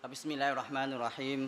Bismillahirrahmanirrahim.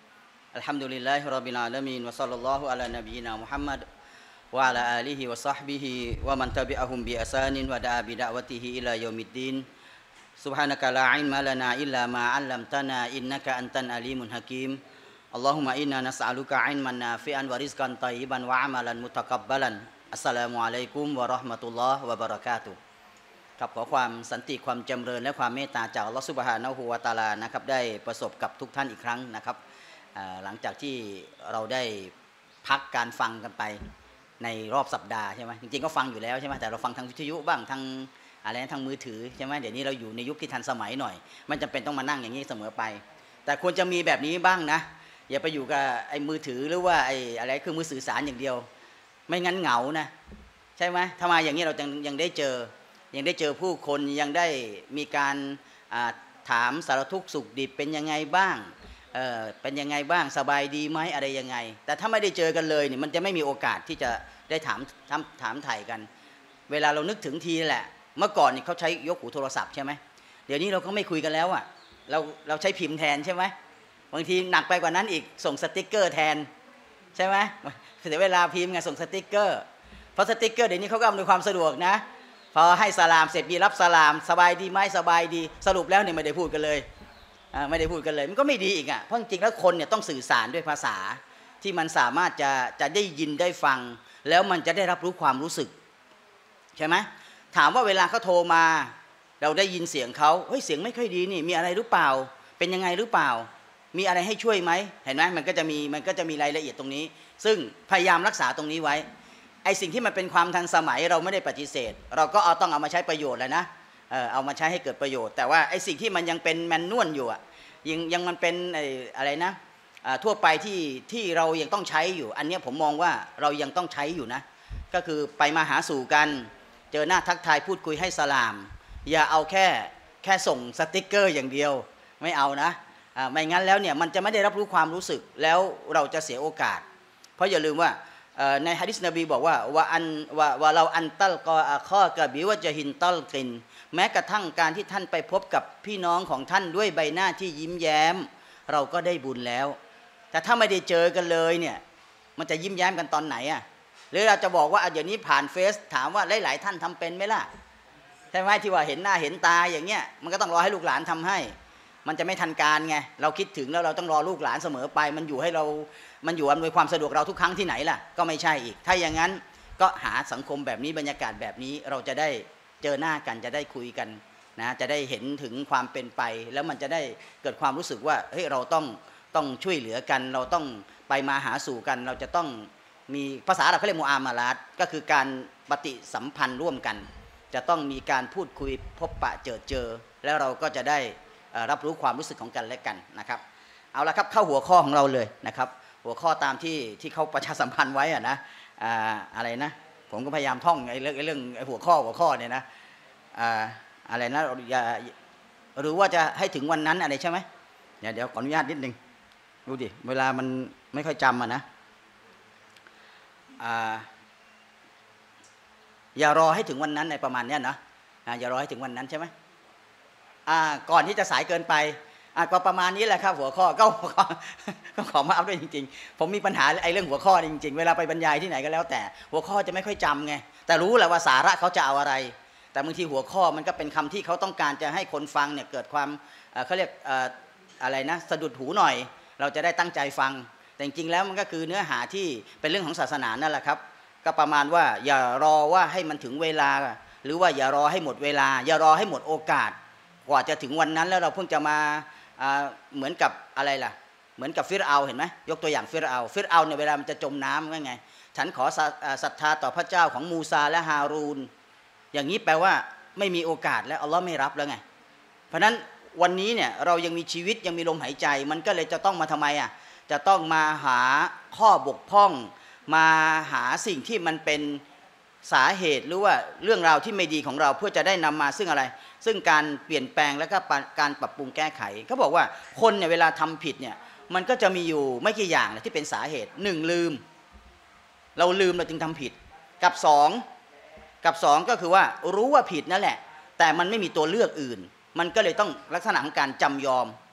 Alhamdulillahirabbil alamin wa sallallahu ala nabiyyina Muhammad wa ala alihi wa sahbihi wa man tabi'ahum bi ihsanin wa da'a bi da'watihi ila yaumiddin. Subhanaka la ilma lana illa ma 'allamtana innaka antal alimul hakim. Allahumma inna nas'aluka 'ilman nafi'an wa rizqan thayyiban wa 'amalan mutakabbalan. Assalamualaikum warahmatullahi wabarakatuhครับขอความสันติความจำเริญและความเมตตาจากอัลเลาะห์ซุบฮานะฮูวะตะอาลานะครับได้ประสบกับทุกท่านอีกครั้งนะครับหลังจากที่เราได้พักการฟังกันไปในรอบสัปดาห์ใช่ไหมจริงๆก็ฟังอยู่แล้วใช่ไหมแต่เราฟังทางวิทยุบ้างทางอะไรทางมือถือใช่ไหมเดี๋ยวนี้เราอยู่ในยุคที่ทันสมัยหน่อยมันจำเป็นต้องมานั่งอย่างนี้เสมอไปแต่ควรจะมีแบบนี้บ้างนะอย่าไปอยู่กับไอ้มือถือหรือว่าไอ้อะไรเครื่องมือสื่อสารอย่างเดียวไม่งั้นเหงานะใช่ไหมถ้ามาอย่างนี้เรายังได้เจอผู้คนยังได้มีการถามสารทุกข์สุขดิบเป็นยังไงบ้างเป็นยังไงบ้างสบายดีไหมอะไรยังไงแต่ถ้าไม่ได้เจอกันเลยเนี่ยมันจะไม่มีโอกาสที่จะได้ถามไถ่กันเวลาเรานึกถึงทีแหละเมื่อก่อนนี่เขาใช้ยกหูโทรศัพท์ใช่ไหมเดี๋ยวนี้เราก็ไม่คุยกันแล้วอ่ะเราใช้พิมพ์แทนใช่ไหมบางทีหนักไปกว่านั้นอีกส่งสติ๊กเกอร์แทนใช่ไหมเสียเวลาพิมพ์ไงส่งสติ๊กเกอร์เพราะสติ๊กเกอร์เดี๋ยวนี้เขาก็อำนวยความสะดวกนะพอให้สลามเสร็จมีรับสลามสบายดีไหมสบายดีสรุปแล้วเนี่ยไม่ได้พูดกันเลยมันก็ไม่ดีอีกอ่ะเพราะจริงๆแล้วคนเนี่ยต้องสื่อสารด้วยภาษาที่มันสามารถจะได้ยินได้ฟังแล้วมันจะได้รับรู้ความรู้สึกใช่ไหมถามว่าเวลาเขาโทรมาเราได้ยินเสียงเขาเฮ้ยเสียงไม่ค่อยดีนี่มีอะไรหรือเปล่าเป็นยังไงหรือเปล่ามีอะไรให้ช่วยไหมเห็นไหมมันก็จะมีรายละเอียดตรงนี้ซึ่งพยายามรักษาตรงนี้ไว้ไอสิ่งที่มันเป็นความทันสมัยเราไม่ได้ปฏิเสธเราก็ต้องเอามาใช้ประโยชน์แล้วนะเอามาใช้ให้เกิดประโยชน์แต่ว่าไอสิ่งที่มันยังเป็นแมนนวลอยู่อ่ะยังมันเป็นอะไรนะทั่วไปที่เรายังต้องใช้อยู่อันนี้ผมมองว่าเรายังต้องใช้อยู่นะก็คือไปมาหาสู่กันเจอหน้าทักทายพูดคุยให้สลามอย่าเอาแค่ส่งสติ๊กเกอร์อย่างเดียวไม่เอานะไม่งั้นแล้วเนี่ยมันจะไม่ได้รับรู้ความรู้สึกแล้วเราจะเสียโอกาสเพราะอย่าลืมว่าในหะดีษนบีบอกว่าว่าเราอันตัลกออาข้อกะบิวะจะหินตัลกินแม้กระทั่งการที่ท่านไปพบกับพี่น้องของท่านด้วยใบหน้าที่ยิ้มแย้มเราก็ได้บุญแล้วแต่ถ้าไม่ได้เจอกันเลยเนี่ยมันจะยิ้มแย้มกันตอนไหนอ่ะหรือเราจะบอกว่าเดี๋ยวนี้ผ่านเฟซถามว่าหลายๆท่านทำเป็นไหมล่ะใช่ไหมที่ว่าเห็นหน้าเห็นตาอย่างเงี้ยมันก็ต้องรอให้ลูกหลานทำให้มันจะไม่ทันการไงเราคิดถึงแล้วเราต้องรอลูกหลานเสมอไปมันอยู่อำนวยความสะดวกเราทุกครั้งที่ไหนล่ะก็ไม่ใช่อีกถ้าอย่างนั้นก็หาสังคมแบบนี้บรรยากาศแบบนี้เราจะได้เจอหน้ากันจะได้คุยกันนะจะได้เห็นถึงความเป็นไปแล้วมันจะได้เกิดความรู้สึกว่าเฮ้ยเราต้องช่วยเหลือกันเราต้องไปมาหาสู่กันเราจะต้องมีภาษาเราเขาเรียกมุอามาลาตก็คือการปฏิสัมพันธ์ร่วมกันจะต้องมีการพูดคุยพบปะเจอแล้วเราก็จะได้รับรู้ความรู้สึกของกันและกันนะครับเอาละครับเข้าหัวข้อของเราเลยนะครับหัวข้อตามที่เขาประชาสัมพันธ์ไว้อะนะอะไรนะผมก็พยายามท่องไอ้เรื่องหัวข้อเนี่ยนะอะไรนะหรือว่าจะให้ถึงวันนั้นอะไรใช่ไหมเดี๋ยวขออนุญาตนิดนึงดูดิเวลามันไม่ค่อยจำนะอย่ารอให้ถึงวันนั้นในประมาณนี้นะอย่ารอให้ถึงวันนั้นใช่ไหมก่อนที่จะสายเกินไปก็ประมาณนี้แหละครับหัวข้อก็ขอมาอัพด้วยจริงๆผมมีปัญหาไอ้เรื่องหัวข้อจริงๆเวลาไปบรรยายที่ไหนก็แล้วแต่หัวข้อจะไม่ค่อยจำไงแต่รู้แหละว่าสาระเขาจะเอาอะไรแต่บางทีหัวข้อมันก็เป็นคำที่เขาต้องการจะให้คนฟังเนี่ยเกิดความเขาเรียกอะไรนะสะดุดหูหน่อยเราจะได้ตั้งใจฟังแต่จริงๆแล้วมันก็คือเนื้อหาที่เป็นเรื่องของศาสนานั่นแหละครับก็ประมาณว่าอย่ารอว่าให้มันถึงเวลาหรือว่าอย่ารอให้หมดเวลาอย่ารอให้หมดโอกาสกว่าจะถึงวันนั้นแล้วเราเพิ่งจะมาเหมือนกับอะไรล่ะเหมือนกับฟิรเอาเห็นไหมยกตัวอย่างฟิรเอาเนี่ยเวลามันจะจมน้ำไงฉันขอศรัทธาต่อพระเจ้าของมูซาและฮารูนอย่างนี้แปลว่าไม่มีโอกาสแล้วอัลลอฮ์ไม่รับแล้วไงเพราะนั้นวันนี้เนี่ยเรายังมีชีวิตยังมีลมหายใจมันก็เลยจะต้องมาทำไมจะต้องมาหาข้อบกพร่องมาหาสิ่งที่มันเป็นสาเหตุหรือว่าเรื่องราวที่ไม่ดีของเราเพื่อจะได้นำมาซึ่งอะไรซึ่งการเปลี่ยนแปลงและก็การปรับปรุงแก้ไขเขาบอกว่าคนเนี่ยเวลาทำผิดเนี่ยมันก็จะมีอยู่ไม่กี่อย่างที่เป็นสาเหตุ1ลืมเราจึงทำผิดกับ2ก็คือว่ารู้ว่าผิดนั่นแหละแต่มันไม่มีตัวเลือกอื่นมันก็เลยต้องลักษณะของการจำยอม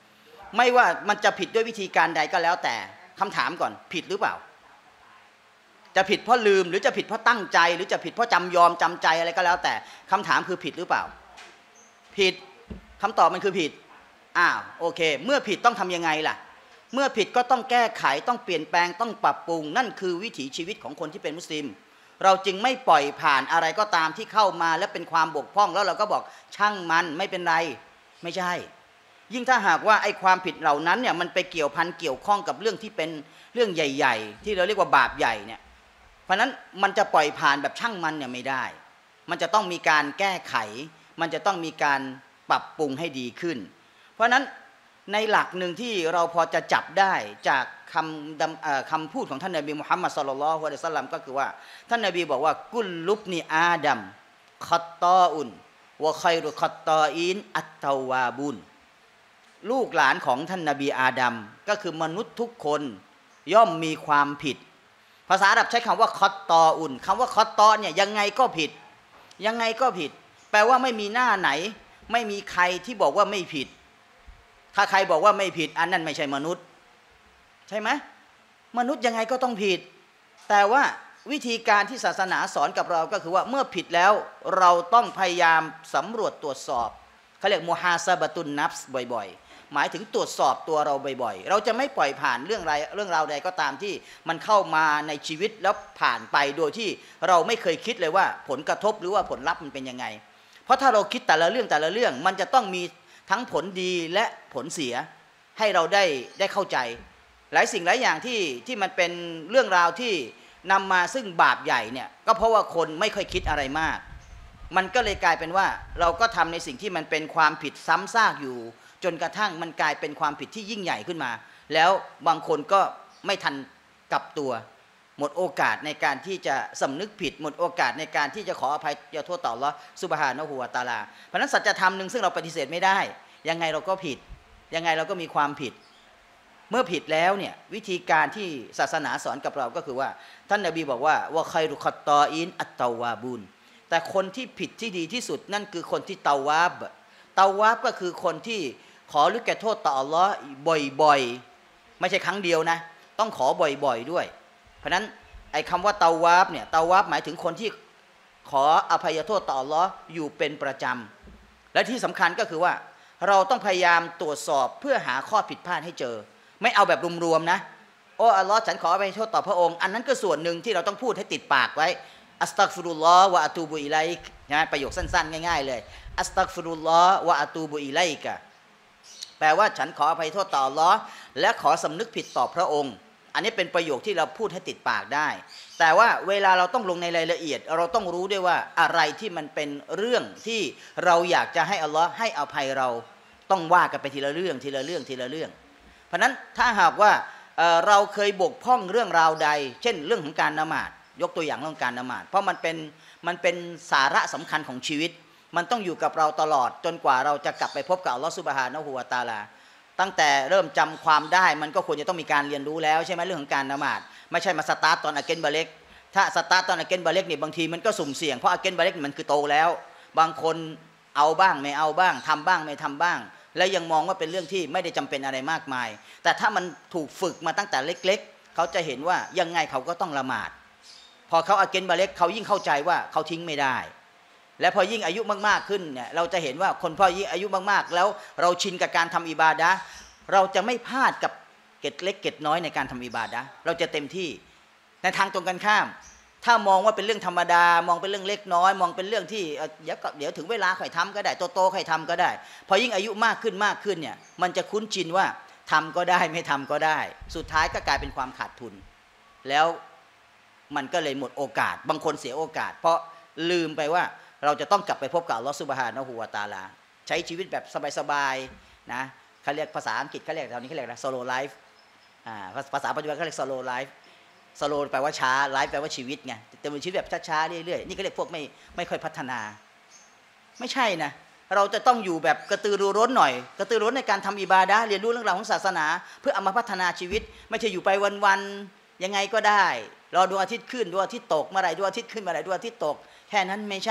ไม่ว่ามันจะผิดด้วยวิธีการใดก็แล้วแต่คำถามก่อนผิดหรือเปล่าจะผิดเพราะลืมหรือจะผิดเพราะตั้งใจหรือจะผิดเพราะจำใจอะไรก็แล้วแต่คำถามคือผิดหรือเปล่าผิดคำตอบมันคือผิดโอเคเมื่อผิดต้องทำยังไงล่ะเมื่อผิดก็ต้องแก้ไขต้องเปลี่ยนแปลงต้องปรับปรุงนั่นคือวิถีชีวิตของคนที่เป็นมุสลิมเราจึงไม่ปล่อยผ่านอะไรก็ตามที่เข้ามาและเป็นความบกพร่องแล้วเราก็บอกช่างมันไม่เป็นไรไม่ใช่ยิ่งถ้าหากว่าไอ้ความผิดเหล่านั้นเนี่ยมันไปเกี่ยวพันเกี่ยวข้องกับเรื่องที่เป็นเรื่องใหญ่ๆที่เราเรียกว่าบาปใหญ่เนี่ยเพราะนั้นมันจะปล่อยผ่านแบบช่างมันเนี่ยไม่ได้มันจะต้องมีการแก้ไขมันจะต้องมีการปรับปรุงให้ดีขึ้นเพราะนั้นในหลักหนึ่งที่เราพอจะจับได้จากคำพูดของท่านนบีมุฮัมมัดศ็อลลัลลอฮุอะลัยฮิวะซัลลัมก็คือว่าท่านนบีบอกว่ากุลลุบนีอาดัมคัตตออุนวะค็อยรุคัตตออีนอัตตาวาบุนลูกหลานของท่านนบีอาดัมก็คือมนุษย์ทุกคนย่อมมีความผิดภาษาอาหรับใช้คำว่าคัตตออุนคำว่าคัตตอเนี่ยยังไงก็ผิดยังไงก็ผิดแปลว่าไม่มีหน้าไหนไม่มีใครที่บอกว่าไม่ผิดถ้าใครบอกว่าไม่ผิดอันนั้นไม่ใช่มนุษย์ใช่ไหมมนุษย์ยังไงก็ต้องผิดแต่ว่าวิธีการที่ศาสนาสอนกับเราก็คือว่าเมื่อผิดแล้วเราต้องพยายามสำรวจตรวจสอบเขาเรียกมุฮาซาบะตุนนัฟส์บ่อยๆหมายถึงตรวจสอบตัวเราบ่อยๆเราจะไม่ปล่อยผ่านเรื่องราวใดก็ตามที่มันเข้ามาในชีวิตแล้วผ่านไปโดยที่เราไม่เคยคิดเลยว่าผลกระทบหรือว่าผลลัพธ์มันเป็นยังไงเพราะถ้าเราคิดแต่ละเรื่องมันจะต้องมีทั้งผลดีและผลเสียให้เราได้เข้าใจหลายสิ่งหลายอย่างที่มันเป็นเรื่องราวที่นำมาซึ่งบาปใหญ่เนี่ยก็เพราะว่าคนไม่ค่อยคิดอะไรมากมันก็เลยกลายเป็นว่าเราก็ทำในสิ่งที่มันเป็นความผิดซ้ำซากอยู่จนกระทั่งมันกลายเป็นความผิดที่ยิ่งใหญ่ขึ้นมาแล้วบางคนก็ไม่ทันกลับตัวหมดโอกาสในการที่จะสำนึกผิดหมดโอกาสในการที่จะขออภัยโทษต่ออัลเลาะห์ซุบฮานะฮูวะตะอาลาเพราะฉะนั้นสัจธรรมหนึ่งซึ่งเราปฏิเสธไม่ได้ยังไงเราก็ผิดยังไงเราก็มีความผิดเมื่อผิดแล้วเนี่ยวิธีการที่ศาสนาสอนกับเราก็คือว่าท่านนบีบอกว่าวะค็อยรุคัตตออีนอัตตาวาบุนแต่คนที่ผิดที่ดีที่สุดนั่นคือคนที่เตาวาบก็คือคนที่ขอหรือแก่โทษต่ออัลเลาะห์บ่อยๆไม่ใช่ครั้งเดียวนะต้องขอบ่อยๆด้วยเพราะนั้นไอ้คำว่าเตาวาบเนี่ยเตาวาบหมายถึงคนที่ขออภัยโทษต่ออัลเลาะห์อยู่เป็นประจำและที่สำคัญก็คือว่าเราต้องพยายามตรวจสอบเพื่อหาข้อผิดพลาดให้เจอไม่เอาแบบรวมๆนะโอ้อัลเลาะห์ฉันขออภัยโทษต่อพระองค์อันนั้นก็ส่วนหนึ่งที่เราต้องพูดให้ติดปากไว้อัสตัฆฟิรุลลอฮ์วะอะตูบุอิลัยกนะประโยคสั้นๆง่ายๆเลยอัสตัฆฟิรุลลอฮ์วะอะตูบุอิลัยกะแปลว่าฉันขออภัยโทษต่ออัลเลาะห์และขอสำนึกผิดต่อพระองค์อันนี้เป็นประโยคที่เราพูดให้ติดปากได้แต่ว่าเวลาเราต้องลงในรายละเอียดเราต้องรู้ด้วยว่าอะไรที่มันเป็นเรื่องที่เราอยากจะให้อัลเลาะห์ให้อภัยเราต้องว่ากันไปทีละเรื่องเพราะนั้นถ้าหากว่าเราเคยบกพร่องเรื่องราวใดเช่นเรื่องของการละหมาดยกตัวอย่างเรื่องการละหมาดเพราะมันเป็นสาระสำคัญของชีวิตมันต้องอยู่กับเราตลอดจนกว่าเราจะกลับไปพบกับอัลเลาะห์ซุบฮานะฮูวะตะอาลาตั้งแต่เริ่มจำความได้มันก็ควรจะต้องมีการเรียนรู้แล้วใช่ไหมเรื่องของการละหมาดไม่ใช่มาสตาร์ตตอนอาเกนบาเล็กถ้าสตาร์ตตอนอาเกนบาเล็กเนี่ยบางทีมันก็สุ่มเสี่ยงเพราะอาเกนบาเล็กมันคือโตแล้วบางคนเอาบ้างไม่เอาบ้างทำบ้างไม่ทำบ้างและยังมองว่าเป็นเรื่องที่ไม่ได้จำเป็นอะไรมากมายแต่ถ้ามันถูกฝึกมาตั้งแต่เล็กๆเขาจะเห็นว่ายังไงเขาก็ต้องละหมาดพอเขาอาเกนบาเล็กเขายิ่งเข้าใจว่าเขาทิ้งไม่ได้และพอยิ่งอายุมากๆขึ้นเนี่ยเราจะเห็นว่าคนพอยิ่งอายุมากๆแล้วเราชินกับการทำอิบาดะห์เราจะไม่พลาดกับเกร็ดเล็กเกร็ดน้อยในการทำอิบาดะห์เราจะเต็มที่ในทางตรงกันข้ามถ้ามองว่าเป็นเรื่องธรรมดามองเป็นเรื่องเล็กน้อยมองเป็นเรื่องที่เดี๋ยวถึงเวลาค่อยทำก็ได้โตๆค่อยทำก็ได้พอยิ่งอายุมากขึ้นเนี่ยมันจะคุ้นชินว่าทำก็ได้ไม่ทำก็ได้สุดท้ายก็กลายเป็นความขาดทุนแล้วมันก็เลยหมดโอกาสบางคนเสียโอกาสเพราะลืมไปว่าเราจะต้องกลับไปพบกับอัลเลาะห์ซุบฮานะฮูวะตะอาลาใช้ชีวิตแบบสบายๆนะเขาเรียกภาษาอังกฤษเขาเรียกตอนนี้เขาเรียกอะไรโซโลไลฟ์ภาษาปัจจุบันเขาเรียกโซโลไลฟ์สโลแปลว่าช้าไลฟ์แปลว่าชีวิตไงแต่เป็นชีวิตแบบช้าๆเรื่อยๆนี่ก็เรียกพวกไม่ค่อยพัฒนาไม่ใช่นะเราจะต้องอยู่แบบกระตือรือร้นหน่อยกระตือรือร้นในการทำอิบาดะห์เรียนรู้เรื่องราวของศาสนาเพื่อเอามาพัฒนาชีวิตไม่ใช่อยู่ไปวันๆยังไงก็ได้รอดวงอาทิตย์ขึ้นดวงอาทิตย์ตกเมื่อไหร่ดวงอาทิตย์ขึ้นเมื่อไหร่ดวงอาทิตย์ตกแค่นั้นไม่ใช่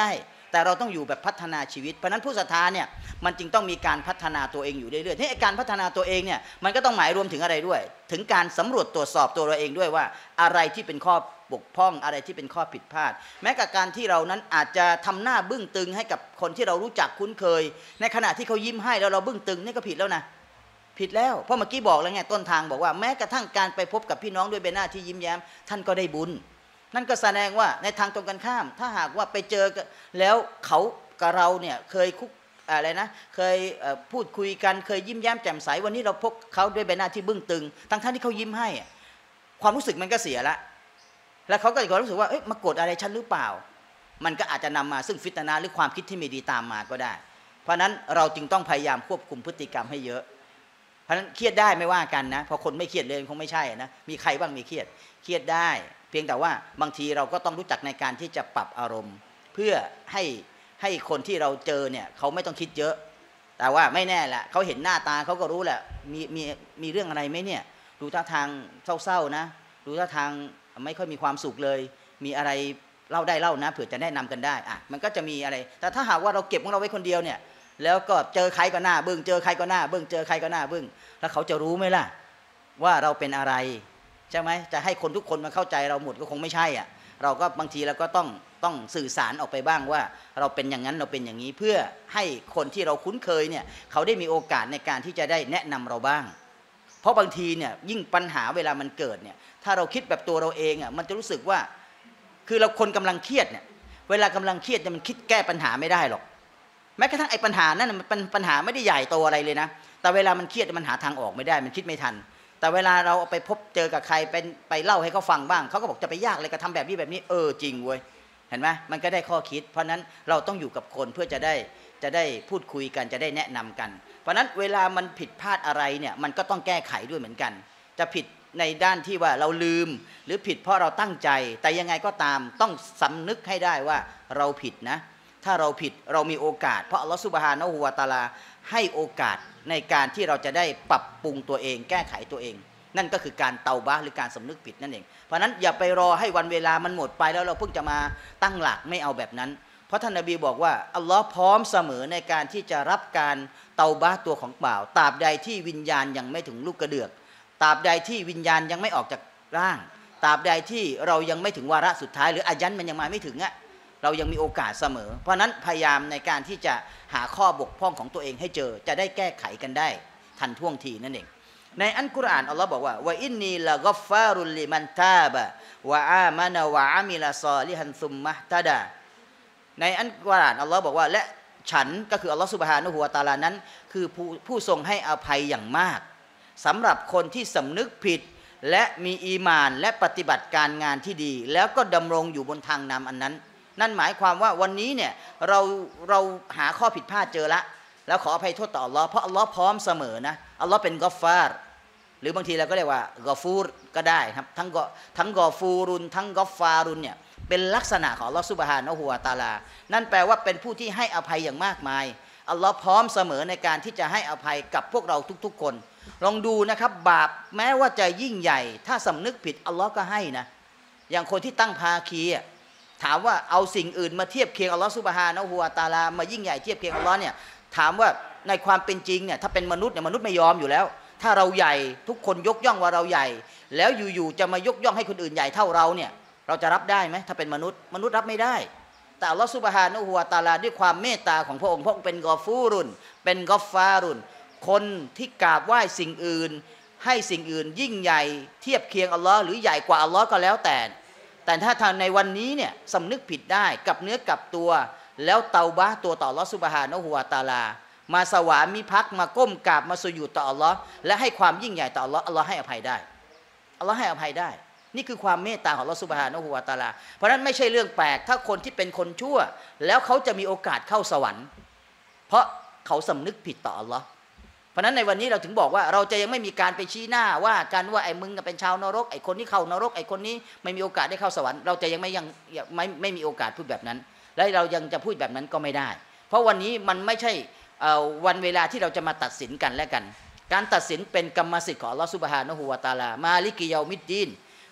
แต่เราต้องอยู่แบบพัฒนาชีวิตเพราะนั้นผู้ศรัทธาเนี่ยมันจึงต้องมีการพัฒนาตัวเองอยู่เรื่อยๆที่การพัฒนาตัวเองเนี่ยมันก็ต้องหมายรวมถึงอะไรด้วยถึงการสำรวจตรวจสอบตัวเราเองด้วยว่าอะไรที่เป็นข้อบกพร่องอะไรที่เป็นข้อผิดพลาดแม้กับการที่เรานั้นอาจจะทำหน้าบึ้งตึงให้กับคนที่เรารู้จักคุ้นเคยในขณะที่เขายิ้มให้แล้วเราบึ้งตึงนี่ก็ผิดแล้วนะผิดแล้วเพราะเมื่อกี้บอกแล้วไงต้นทางบอกว่าแม้กระทั่งการไปพบกับพี่น้องด้วยใบหน้าที่ยิ้มแย้มท่านก็ได้บุญนั่นก็แสดงว่าในทางตรงกันข้ามถ้าหากว่าไปเจอแล้วเขากับเราเนี่ยเคยคุกอะไรนะเคยพูดคุยกันเคยยิ้มแย้มแจ่มใสวันนี้เราพบเขาด้วยใบหน้าที่บึ้งตึงทั้งที่เขายิ้มให้ความรู้สึกมันก็เสียละแล้วเขาก็จะรู้สึกว่าเอ๊ะมาโกรธอะไรฉันหรือเปล่ามันก็อาจจะนำมาซึ่งฟิตนาหรือความคิดที่ไม่ดีตามมาก็ได้เพราะนั้นเราจึงต้องพยายามควบคุมพฤติกรรมให้เยอะเพราะนั้นเครียดได้ไม่ว่ากันนะพอคนไม่เครียดเลยคงไม่ใช่นะมีใครบ้างมีเครียดได้เพียงแต่ว่าบางทีเราก็ต้องรู้จักในการที่จะปรับอารมณ์เพื่อให้คนที่เราเจอเนี่ยเขาไม่ต้องคิดเยอะแต่ว่าไม่แน่แหละเขาเห็นหน้าตาเขาก็รู้แหละมีเรื่องอะไรไหมเนี่ยดูท่าทางเศร้าๆนะดูท่าทางไม่ค่อยมีความสุขเลยมีอะไรเล่าได้เล่านะเผื่อจะแนะนำกันได้มันก็จะมีอะไรแต่ถ้าหากว่าเราเก็บของเราไว้คนเดียวเนี่ยแล้วก็เจอใครก็หน้าบึ้งเจอใครก็หน้าบึ้งเจอใครก็หน้าบึ้งแล้วเขาจะรู้ไหมล่ะว่าเราเป็นอะไรใช่ไหมจะให้คนทุกคนมาเข้าใจเราหมดก็คงไม่ใช่เราก็บางทีเราก็ต้องสื่อสารออกไปบ้างว่าเราเป็นอย่างนั้นเราเป็นอย่างนี้เพื่อให้คนที่เราคุ้นเคยเนี่ยเขาได้มีโอกาสในการที่จะได้แนะนำเราบ้างเพราะบางทีเนี่ยยิ่งปัญหาเวลามันเกิดเนี่ยถ้าเราคิดแบบตัวเราเองมันจะรู้สึกว่าคือเราคนกำลังเครียดเนี่ยเวลากำลังเครียดมันคิดแก้ปัญหาไม่ได้หรอกแม้กระทั่งไอ้ปัญหานั้นมันเป็นปัญหาไม่ได้ใหญ่โตอะไรเลยนะแต่เวลามันเครียดมันหาทางออกไม่ได้มันคิดไม่ทันแต่เวลาเราไปพบเจอกับใครไปเล่าให้เขาฟังบ้างเขาก็บอกจะไปยากอะไรก็ทำแบบนี้จริงเว้ยเห็นไหมมันก็ได้ข้อคิดเพราะนั้นเราต้องอยู่กับคนเพื่อจะได้พูดคุยกันจะได้แนะนำกันเพราะนั้นเวลามันผิดพลาดอะไรเนี่ยมันก็ต้องแก้ไขด้วยเหมือนกันจะผิดในด้านที่ว่าเราลืมหรือผิดเพราะเราตั้งใจแต่ยังไงก็ตามต้องสำนึกให้ได้ว่าเราผิดนะถ้าเราผิดเรามีโอกาสเพราะอัลลอฮฺซุบฮานะฮูวะตะอาลาให้โอกาสในการที่เราจะได้ปรับปรุงตัวเองแก้ไขตัวเองนั่นก็คือการเตาบะห์หรือการสำนึกผิดนั่นเองเพราะนั้นอย่าไปรอให้วันเวลามันหมดไปแล้วเราเพิ่งจะมาตั้งหลักไม่เอาแบบนั้นเพราะท่านนบีบอกว่าอัลลอฮ์พร้อมเสมอในการที่จะรับการเตาบะห์ตัวของบ่าวตราบใดที่วิญญาณยังไม่ถึงลูกกระเดือกตราบใดที่วิญญาณยังไม่ออกจากร่างตราบใดที่เรายังไม่ถึงวาระสุดท้ายหรืออายันมันยังมาไม่ถึงเรายังมีโอกาสเสมอเพราะนั้นพยายามในการที่จะหาข้อบกพร่องของตัวเองให้เจอจะได้แก้ไขกันได้ทันท่วงทีนั่นเองในอัลกุรอานอัลลอฮ์บอกว่าวะอินนีละกัฟฟารุลลิมันตาบะวะอามานะวะอามิลาซอลิฮันซุมมะตะดาในอัลกุรอานอัลลอฮ์บอกว่าและฉันก็คืออัลลอฮ์ซุบฮานะฮูวะตะอาลานั้นคือผู้ทรงให้อภัยอย่างมากสำหรับคนที่สำนึกผิดและมีอีหม่านและปฏิบัติการงานที่ดีแล้วก็ดำรงอยู่บนทางนำอันนั้นนั่นหมายความว่าวันนี้เนี่ยเราหาข้อผิดพลาดเจอละแล้วขออภัยโทษต่ออัลลอฮ์เพราะอัลลอฮ์พร้อมเสมอนะอัลลอฮ์เป็นกอฟฟาร์หรือบางทีเราก็เรียกว่ากอฟูรก็ได้ครับทั้งกอฟูรุนทั้งกอฟฟารุนเนี่ยเป็นลักษณะของอัลลอฮ์ซุบฮานะฮูวะตะอาลานั่นแปลว่าเป็นผู้ที่ให้อภัยอย่างมากมายอัลลอฮ์พร้อมเสมอในการที่จะให้อภัยกับพวกเราทุกๆคนลองดูนะครับบาปแม้ว่าจะยิ่งใหญ่ถ้าสำนึกผิดอัลลอฮ์ก็ให้นะอย่างคนที่ตั้งภาคีถามว่าเอาสิ่งอื่นมาเทียบเคียงอัลลอฮ์ซุบฮานะฮูวะตะอาลามายิ่งใหญ่เทียบเคียงอัลลอฮ์เนี่ยถามว่าในความเป็นจริงเนี่ยถ้าเป็นมนุษย์เนี่ยมนุษย์ไม่ยอมอยู่แล้วถ้าเราใหญ่ทุกคนยกย่องว่าเราใหญ่แล้วอยู่ๆจะมายกย่องให้คนอื่นใหญ่เท่าเราเนี่ยเราจะรับได้ไหมถ้าเป็นมนุษย์รับไม่ได้แต่อัลลอฮ์ซุบฮานะฮูวะตะอาลาด้วยความเมตตาของพระองค์เป็นกอฟูรุนเป็นกอฟฟารุนคนที่กราบไหว้สิ่งอื่นให้สิ่งอื่นยิ่งใหญ่เทียบเคียงอัลลอฮ์หรือใหญ่กว่าอัลลอฮ์ก็แล้วแต่ถ้าทางในวันนี้เนี่ยสำนึกผิดได้กับเนื้อกับตัวแล้วเตาบะห์ตัวต่ออัลลอฮ์ซุบฮานะฮูวะตะอาลามาสวามิภักดิ์มาก้มกราบมาสุญูดต่ออัลลอฮ์และให้ความยิ่งใหญ่ต่ออัลลอฮ์อัลลอฮ์ให้อภัยได้อัลลอฮ์ให้อภัยได้นี่คือความเมตตาของอัลลอฮ์ซุบฮานะฮูวะตะอาลาเพราะนั้นไม่ใช่เรื่องแปลกถ้าคนที่เป็นคนชั่วแล้วเขาจะมีโอกาสเข้าสวรรค์เพราะเขาสำนึกผิดต่ออัลลอฮ์เพราะนั้นในวันนี้เราถึงบอกว่าเราจะยังไม่มีการไปชี้หน้าว่ากันว่าไอ้มึงเป็นชาวนรกไอ้คนที่เข้านรกไอ้คนนี้ไม่มีโอกาสได้เข้าสวรรค์เราจะยังไม่มีโอกาสพูดแบบนั้นและเรายังจะพูดแบบนั้นก็ไม่ได้เพราะวันนี้มันไม่ใช่วันเวลาที่เราจะมาตัดสินกันและกันการตัดสินเป็นกรรมสิทธิ์ของอัลลอฮฺซุบฮานะฮูวะตะอาลามาลิกิยามิดดีน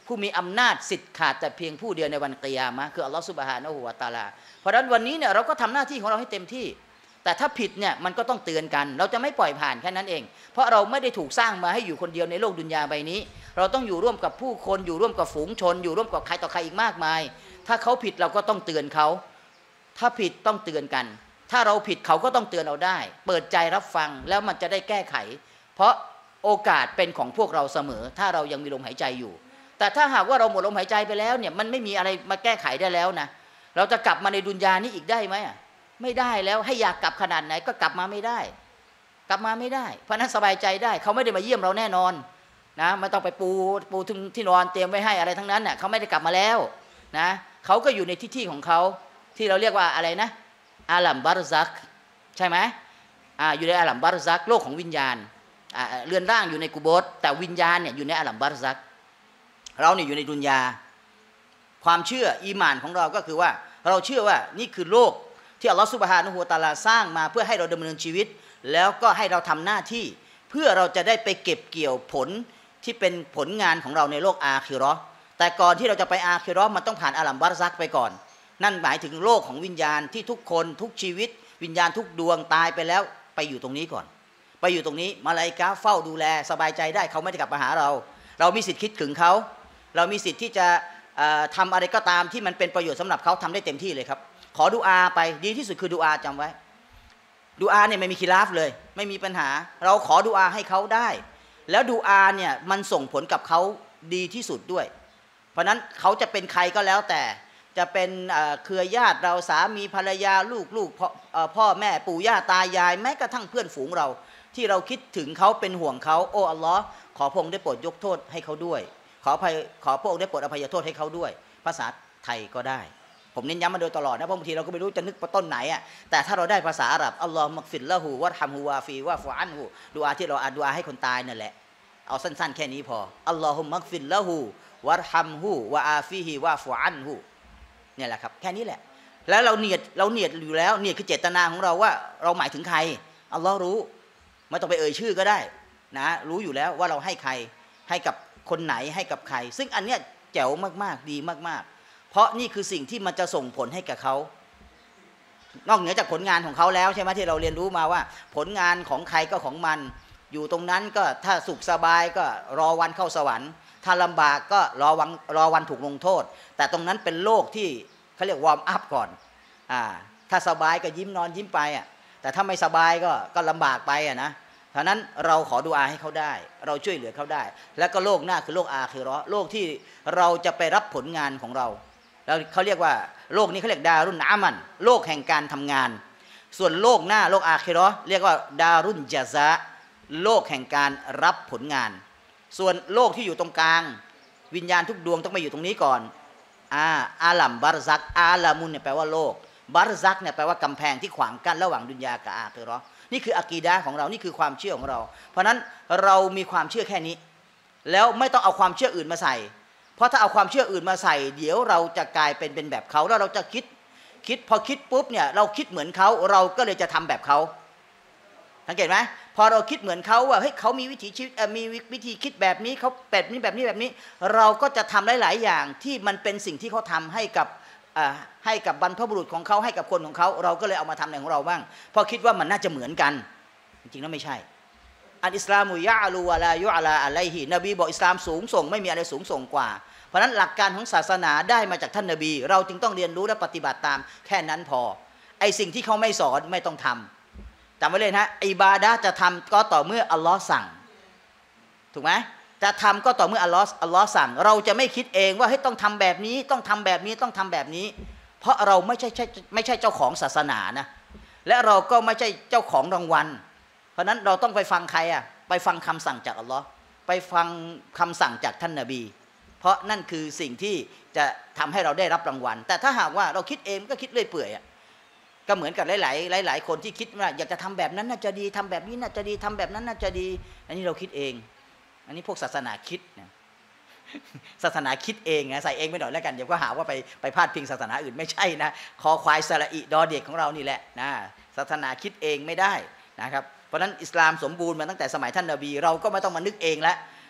ผู้มีอำนาจสิทธิ์ขาดแต่เพียงผู้เดียวในวันกิยามะห์คืออัลลอฮฺซุบฮานะฮูวะตะอาลาเพราะฉะนั้นวันนี้เนี่ยเราก็ทำหน้าที่ของเราให้เต็มที่แต่ถ้าผิดเนี่ยมันก็ต้องเตือนกันเราจะไม่ปล่อยผ่านแค่นั้นเองเพราะเราไม่ได้ถูกสร้างมาให้อยู่คนเดียวในโลกดุนยาใบนี้เราต้องอยู่ร่วมกับผู้คนอยู่ร่วมกับฝูงชนอยู่ร่วมกับใครต่อใครอีกมากมายถ้าเขาผิดเราก็ต้องเตือนเขาถ้าผิดต้องเตือนกันถ้าเราผิดเขาก็ต้องเตือนเราได้เปิดใจรับฟังแล้วมันจะได้แก้ไขเพราะโอกาสเป็นของพวกเราเสมอถ้าเรายังมีลมหายใจอยู่แต่ถ้าหากว่าเราหมดลมหายใจไปแล้วเนี่ยมันไม่มีอะไรมาแก้ไขได้แล้วนะเราจะกลับมาในดุนยานี้อีกได้ไหมไม่ได้แล้วให้อยากกลับขนาดไหนก็กลับมาไม่ได้กลับมาไม่ได้เพราะนั้นสบายใจได้เขาไม่ได้มาเยี่ยมเราแน่นอนนะไม่ต้องไปปูที่นอนเตรียมไว้ให้อะไรทั้งนั้นน่ะเขาไม่ได้กลับมาแล้วนะเขาก็อยู่ในที่ของเขาที่เราเรียกว่าอะไรนะอาลัมบารซักใช่ไหมอยู่ในอาลัมบารซักโลกของวิญญาณเรือนร่างอยู่ในกุโบร์แต่วิญญาณเนี่ยอยู่ในอาลัมบารซักเราเนี่ยอยู่ในดุนยาความเชื่ออีหม่านของเราก็คือว่าเราเชื่อว่านี่คือโลกที่อัลลอฮฺซุบฮานะฮูวะตะอาลาสร้างมาเพื่อให้เราดำเนินชีวิตแล้วก็ให้เราทำหน้าที่เพื่อเราจะได้ไปเก็บเกี่ยวผลที่เป็นผลงานของเราในโลกอาคิเราะห์แต่ก่อนที่เราจะไปอาคิเราะห์มันต้องผ่านอาลัมบารซักไปก่อนนั่นหมายถึงโลกของวิญญาณที่ทุกคนทุกชีวิตวิญญาณทุกดวงตายไปแล้วไปอยู่ตรงนี้ก่อนไปอยู่ตรงนี้มาลาอิกะฮ์เฝ้าดูแลสบายใจได้เขาไม่ได้กลับมาหาเราเรามีสิทธิ์คิดถึงเขาเรามีสิทธิ์ที่จะทำอะไรก็ตามที่มันเป็นประโยชน์สำหรับเขาทำได้เต็มที่เลยครับขอดุอาไปดีที่สุดคือดุอาจำไว้ดุอาเนี่ยไม่มีคิลาฟเลยไม่มีปัญหาเราขอดุอาให้เขาได้แล้วดุอาเนี่ยมันส่งผลกับเขาดีที่สุดด้วยเพราะนั้นเขาจะเป็นใครก็แล้วแต่จะเป็นเครือญาติเราสามีภรรยาลูกพ่อแม่ปู่ย่าตายายแม้กระทั่งเพื่อนฝูงเราที่เราคิดถึงเขาเป็นห่วงเขาโอ้อัลลอฮ์ขอพระองค์ได้โปรดยกโทษให้เขาด้วยขอพระองค์ได้โปรดอภัยโทษให้เขาด้วยภาษาไทยก็ได้ผมเน้นย้ำมาโดยตลอดนะเพราะบางทีเราก็ไม่รู้จะนึกต้นไหนอ่ะแต่ถ้าเราได้ภาษาอาหรับอัลลอฮ์มักฟิรละหูวะฮัมฮูวาฟีวะฟุอันฮูดุอาที่เราดุอาให้คนตายนั่นแหละเอาสั้นๆแค่นี้พออัลลอฮุมักฟิรละหูวะฮัมฮูวะอาฟีฮีวะฟุอันฮูเนี่ยแหละครับแค่นี้แหละแล้วเราเนียดอยู่แล้วเนียดคือเจตนาของเราว่าเราหมายถึงใครอัลลอฮ์รู้ไม่ต้องไปเอ่ยชื่อก็ได้นะรู้อยู่แล้วว่าเราให้ใครให้กับคนไหนให้กับใครซึ่งอันเนี้ยแจ๋วมากๆดีมากๆเพราะนี่คือสิ่งที่มันจะส่งผลให้กับเขานอกเหนือจากผลงานของเขาแล้วใช่ไหมที่เราเรียนรู้มาว่าผลงานของใครก็ของมันอยู่ตรงนั้นก็ถ้าสุขสบายก็รอวันเข้าสวรรค์ถ้าลำบากก็รอวันถูกลงโทษแต่ตรงนั้นเป็นโลกที่เขาเรียกวอร์มอัพก่อนถ้าสบายก็ยิ้มนอนยิ้มไปแต่ถ้าไม่สบายก็ลำบากไปนะเพราะนั้นเราขอดุอาให้เขาได้เราช่วยเหลือเขาได้แล้วก็โลกหน้าคือโลกอาคิเราะห์โลกที่เราจะไปรับผลงานของเราแล้วเขาเรียกว่าโลกนี้เขาเรียกดารุนอามันโลกแห่งการทำงานส่วนโลกหน้าโลกอาคิเราะห์เรียกว่าดารุนญะซาโลกแห่งการรับผลงานส่วนโลกที่อยู่ตรงกลางวิญญาณทุกดวงต้องมาอยู่ตรงนี้ก่อนอาลัมบารซักอาลามุนเนี่ยแปลว่าโลกบารซักเนี่ยแปลว่ากำแพงที่ขวางกั้นระหว่างดุนยากับอาคิเราะห์นี่คืออะกีดะห์ของเรานี่คือความเชื่อของเราเพราะนั้นเรามีความเชื่อแค่นี้แล้วไม่ต้องเอาความเชื่ออื่นมาใส่เพราะถ้าเอาความเชื่ออื่นมาใส่เดี๋ยวเราจะกลายเป็นแบบเขาแล้วเราจะคิดพอคิดปุ๊บเนี่ยเราคิดเหมือนเขาเราก็เลยจะทำแบบเขาสังเกตไหมพอเราคิดเหมือนเขาว่าเฮ้ยเขามีวิถีชีวิตมีวิธีคิดแบบนี้เขาแบบนี้เราก็จะทำหลายๆอย่างที่มันเป็นสิ่งที่เขาทำให้กับบรรพบุรุษของเขาให้กับคนของเขาเราก็เลยเอามาทำในของเราบ้างเพราะคิดว่ามันน่าจะเหมือนกันจริงๆแล้วไม่ใช่อันอิสลามุยะลูวะลายุอะลาอะลัยฮินบีบอกอิสลามสูงส่งไม่มีอะไรสูงส่งกว่าเพราะนั้นหลักการของศาสนาได้มาจากท่านนบีเราจึงต้องเรียนรู้และปฏิบัติตามแค่นั้นพอไอสิ่งที่เขาไม่สอนไม่ต้องทำจำไว้เลยนะอิบาดะห์จะทำก็ต่อเมื่ออัลลอฮ์สั่งถูกไหมจะทำก็ต่อเมื่ออัลลอฮ์สั่งเราจะไม่คิดเองว่าให้ต้องทำแบบนี้ต้องทำแบบนี้ต้องทำแบบนี้เพราะเราไม่ใช่เจ้าของศาสนานะและเราก็ไม่ใช่เจ้าของรางวัลเพราะนั้นเราต้องไปฟังใครไปฟังคำสั่งจากอัลลอฮ์ไปฟังคำสั่งจากท่านนบีเพราะนั่นคือสิ่งที่จะทำให้เราได้รับรางวัลแต่ถ้าหากว่าเราคิดเองก็คิดเรื่อยเปื่อยก็เหมือนกับหลายคนที่คิดว่าอยากจะทำแบบนั้นน่าจะดีทำแบบนี้น่าจะดีทำแบบนั้นน่าจะดีอันนี้เราคิดเองอันนี้พวกศาสนาคิดนะศาสนาคิดเองนะใส่เองไปหน่อยแล้วกันเดี๋ยวก็หาว่าไปพาดพิงศาสนาอื่นไม่ใช่นะคอควายสระอิดอเด็กของเรานี่แหละนะศาสนาคิดเองไม่ได้นะครับเพราะนั้นอิสลามสมบูรณ์มาตั้งแต่สมัยท่านนบีเราก็ไม่ต้องมานึกเองแล้ว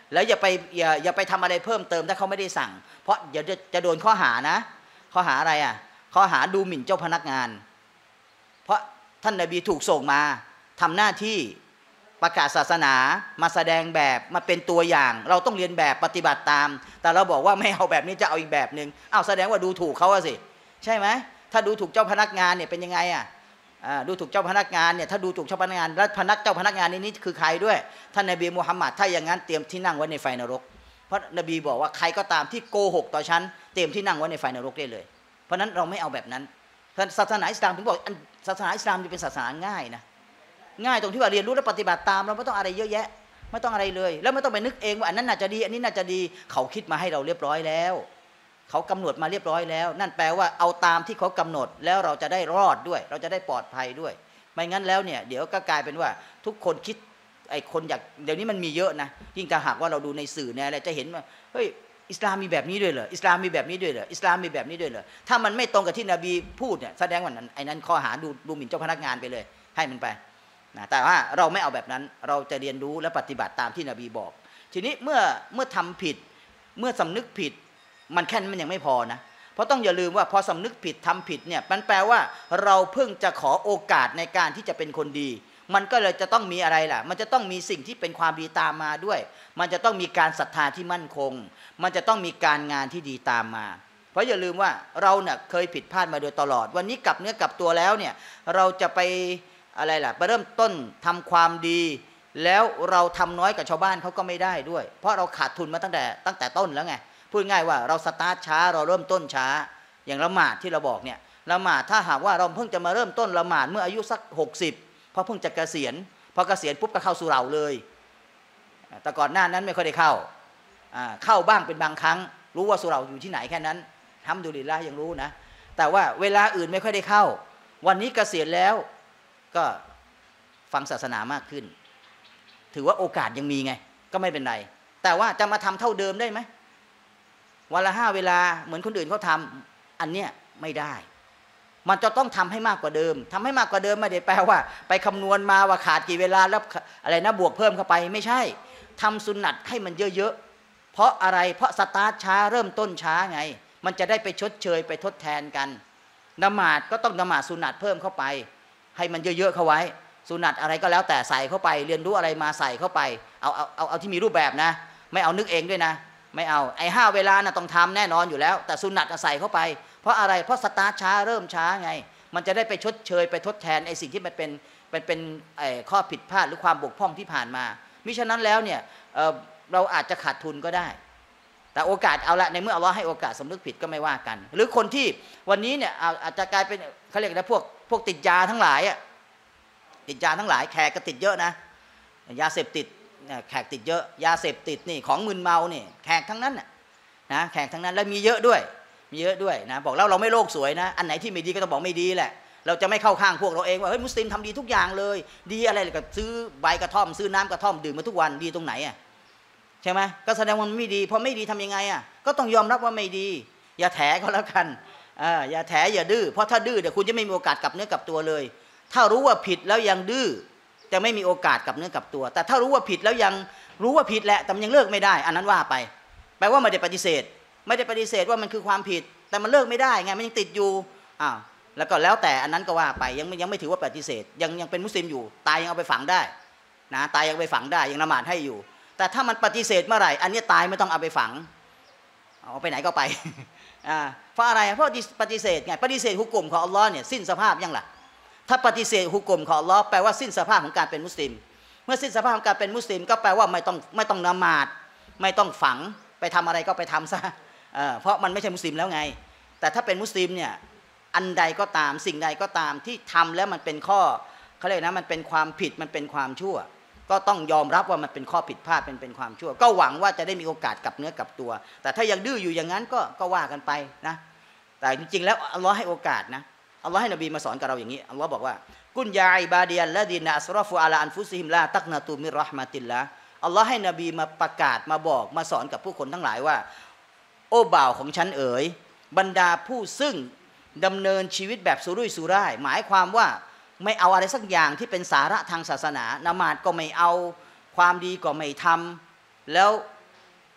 แล้วอย่าไปทำอะไรเพิ่มเติมถ้าเขาไม่ได้สั่งเพราะเดี๋ยวจะโดนข้อหานะข้อหาอะไรอ่ะข้อหาดูหมิ่นเจ้าพนักงานเพราะท่านนบีถูกส่งมาทำหน้าที่ประกาศศาสนามาแสดงแบบมาเป็นตัวอย่างเราต้องเรียนแบบปฏิบัติตามแต่เราบอกว่าไม่เอาแบบนี้จะเอาอีกแบบนึงอ้าวแสดงว่าดูถูกเขาสิใช่ไหมถ้าดูถูกเจ้าพนักงานเนี่ยเป็นยังไงอ่ะดูถูกเจ้าพนักงานเนี่ยถ้าดูถูกเจ้าพนักงานแล้วเจ้าพนักงานนี้คือใครด้วยท่านนบีมุฮัมมัดถ้าอย่างนั้นเตรียมที่นั่งไว้ในไฟนรกเพราะนบีบอกว่าใครก็ตามที่โกหกต่อฉันเตรียมที่นั่งไว้ในไฟนรกได้เลยเพราะนั้นเราไม่เอาแบบนั้นศาสนาอิสลามถึงบอกศาสนาอิสลามจะเป็นศาสนาง่ายนะง่ายตรงที่ว่าเรียนรู้และปฏิบัติตามเราไม่ต้องอะไรเยอะแยะไม่ต้องอะไรเลยแล้วไม่ต้องไปนึกเองว่าอันนั้นน่าจะดีอันนี้น่าจะดีเขาคิดมาให้เราเรียบร้อยแล้วเขากำหนดมาเรียบร้อยแล้วนั่นแปลว่าเอาตามที่เขากำหนดแล้วเราจะได้รอดด้วยเราจะได้ปลอดภัยด้วยไม่งั้นแล้วเนี่ยเดี๋ยวก็กลายเป็นว่าทุกคนคิดไอ้คนอยากเดี๋ยวนี้มันมีเยอะนะยิ่งถ้าหากว่าเราดูในสื่อเนี่ยอะไรจะเห็นว่าเฮ้ยอิสลามมีแบบนี้ด้วยเหรออิสลามมีแบบนี้ด้วยเหรออิสลามมีแบบนี้ด้วยเหรอถ้ามันไม่ตรงกับที่นบีพูดเนี่ยแสดงว่าไอ้นั้นข้อหาดูหมิ่นเจ้าพนักงานไปเลยให้มันไปนะแต่ว่าเราไม่เอาแบบนั้นเราจะเรียนรู้และปฏิบัติตามที่นบีบอกทีนี้เมื่อทำผิดเมื่อสำนึกผิดมันแค่นั้นมันยังไม่พอนะเพราะต้องอย่าลืมว่าพอสำนึกผิดทำผิดเนี่ยมันแปลว่าเราเพิ่งจะขอโอกาสในการที่จะเป็นคนดีมันก็เลยจะต้องมีอะไรล่ะมันจะต้องมีสิ่งที่เป็นความดีตามมาด้วยมันจะต้องมีการศรัทธาที่มั่นคงมันจะต้องมีการงานที่ดีตามมาเพราะอย่าลืมว่าเราเนี่ยเคยผิดพลาดมาโดยตลอดวันนี้กลับเนื้อกลับตัวแล้วเนี่ยเราจะไปอะไรล่ะไปเริ่มต้นทำความดีแล้วเราทำน้อยกับชาวบ้านเขาก็ไม่ได้ด้วยเพราะเราขาดทุนมาตั้งแต่ต้นแล้วไงพูดง่ายว่าเราสตาร์ทช้าเราเริ่มต้นช้าอย่างละหมาดที่เราบอกเนี่ยละหมาดถ้าหากว่าเราเพิ่งจะมาเริ่มต้นละหมาดเมื่ออายุสัก60เพราะเพิ่งจะเกษียณพอเกษียณปุ๊บก็เข้าสู่เราเลยแต่ก่อนหน้านั้นไม่ค่อยได้เข้าบ้างเป็นบางครั้งรู้ว่าสุเราอยู่ที่ไหนแค่นั้นทำดุลิลละยังรู้นะแต่ว่าเวลาอื่นไม่ค่อยได้เข้าวันนี้เกษียณแล้วก็ฟังศาสนามากขึ้นถือว่าโอกาสยังมีไงก็ไม่เป็นไรแต่ว่าจะมาทำเท่าเดิมได้ไหมวันละ5 เวลาเหมือนคนอื่นเขาทำอันเนี้ยไม่ได้มันจะต้องทำให้มากกว่าเดิมทำให้มากกว่าเดิมไม่ได้แปลว่าไปคำนวณมาว่าขาดกี่เวลาแล้วอะไรนะบวกเพิ่มเข้าไปไม่ใช่ทำสุนัตให้มันเยอะๆเพราะอะไรเพราะสตาร์ทช้าเริ่มต้นช้าไงมันจะได้ไปชดเชยไปทดแทนกันละหมาดก็ต้องละหมาดสุนัตเพิ่มเข้าไปให้มันเยอะๆเข้าไว้สุนัตอะไรก็แล้วแต่ใส่เข้าไปเรียนรู้อะไรมาใส่เข้าไปเอาที่มีรูปแบบนะไม่เอานึกเองด้วยนะไม่เอาไอ้5 เวลานะต้องทำแน่นอนอยู่แล้วแต่สุนัตใส่เข้าไปเพราะอะไรเพราะสตาร์ทช้าเริ่มช้าไงมันจะได้ไปชดเชยไปทดแทนไอ้สิ่งที่มันเป็นข้อผิดพลาดหรือความบกพร่องที่ผ่านมามิฉะนั้นแล้วเนี่ยเราอาจจะขาดทุนก็ได้แต่โอกาสเอาละในเมื่ออัลเลาะห์ให้โอกาสสำนึกผิดก็ไม่ว่ากันหรือคนที่วันนี้เนี่ยอาจจะกลายเป็นเขาเรียกนะพวกติดยาทั้งหลายติดยาทั้งหลายแขกก็ติดเยอะนะยาเสพติดแขกติดเยอะยาเสพติดนี่ของมึนเมานี่แขกทั้งนั้นนะแขกทั้งนั้นแล้วมีเยอะด้วยนะบอกแล้วเราไม่โลกสวยนะอันไหนที่ไม่ดีก็ต้องบอกไม่ดีแหละเราจะไม่เข้าข้างพวกเราเองว่าเฮ้ยมุสลิมทำดีทุกอย่างเลยดีอะไรก็ซื้อใบกระท่อมซื้อน้ำกระท่อมดื่มมาทุกวันดีตรงไหนใช่ไหมก็แสดงว่ามันไม่ดีพอไม่ดีทำยังไงก็ต้องยอมรับว่าไม่ดีอย่าแถก็แล้วกันอย่าแถอย่าดื้อเพราะถ้าดื้อเดี๋ยวคุณจะไม่มีโอกาสกลับเนื้อกลับตัวเลยถ้ารู้ว่าผิดแล้วยังดื้อจะไม่มีโอกาสกลับเนื้อกลับตัวแต่ถ้ารู้ว่าผิดแล้วยังรู้ว่าผิดแหละแต่มันยังเลิกไม่ได้อันนั้นว่าไปแปลว่าไม่ได้ปฏิเสธว่ามันคือความผิดแต่มันเลิกไม่ได้ไงมันยังติดอยู่แล้วก็แล้วแต่อันนั้นก็ว่าไปยังไม่ถือว่าปฏิเสธยังเป็นมุสลิมอยู่ตายยังเอาไปฝังได้นะตายยังไปฝังได้ยังละหมาดให้อยู่แต่ถ้ามันปฏิเสธเมื่อไหร่อันนี้ตายไม่ต้องเอาไปฝังเอาไปไหนก็ไปเพราะอะไรเพราะปฏิเสธไงปฏิเสธฮุกกลมของอัลลอฮ์เนี่ยสิ้นสภาพยังล่ะถ้าปฏิเสธฮุกกลมของอัลลอฮ์แปลว่าสิ้นสภาพของการเป็นมุสลิมเมื่อสิ้นสภาพของการเป็นมุสลิมก็แปลว่าไม่ต้องละหมาดไม่ต้องฝังไปทำอะไรก็ไปทำซะเพราะมันไม่ใช่มุสลิมแล้วไงแต่ถ้าเป็นมุสลิมเนี่ยอันใดก็ตามสิ่งใดก็ตามที่ทำแล้วมันเป็นข้อเขาเรียกนะมันเป็นความผิดมันเป็นความชั่วก็ต้องยอมรับว่ามันเป็นข้อผิดพลาดเป็นความชั่วก็หวังว่าจะได้มีโอกาสกลับเนื้อกลับตัวแต่ถ้ายังดื้ออยู่อย่างนั้นก็ว่ากันไปนะแต่จริงๆแล้วอัลลอฮ์ให้โอกาสนะอัลลอฮ์ให้นบีมาสอนกับเราอย่างนี้อัลลอฮ์บอกว่ากุนยาอิบาดียัลละดีนะอัสรอฟูอะลาอันฟุซิฮิมลาตักนะตูมิรเราะห์มะติลละอัลลอฮ์ให้นบีมาประกาศมาบอกมาสอนกับผู้คนทั้งหลายว่าโอ้บ่าวของฉันเอ๋ยบรรดาผู้ซึ่งดำเนินชีวิตแบบสุรุ่ยสุร่ายหมายความว่าไม่เอาอะไรสักอย่างที่เป็นสาระทางศาสนาละหมาดก็ไม่เอาความดีก็ไม่ทำแล้ว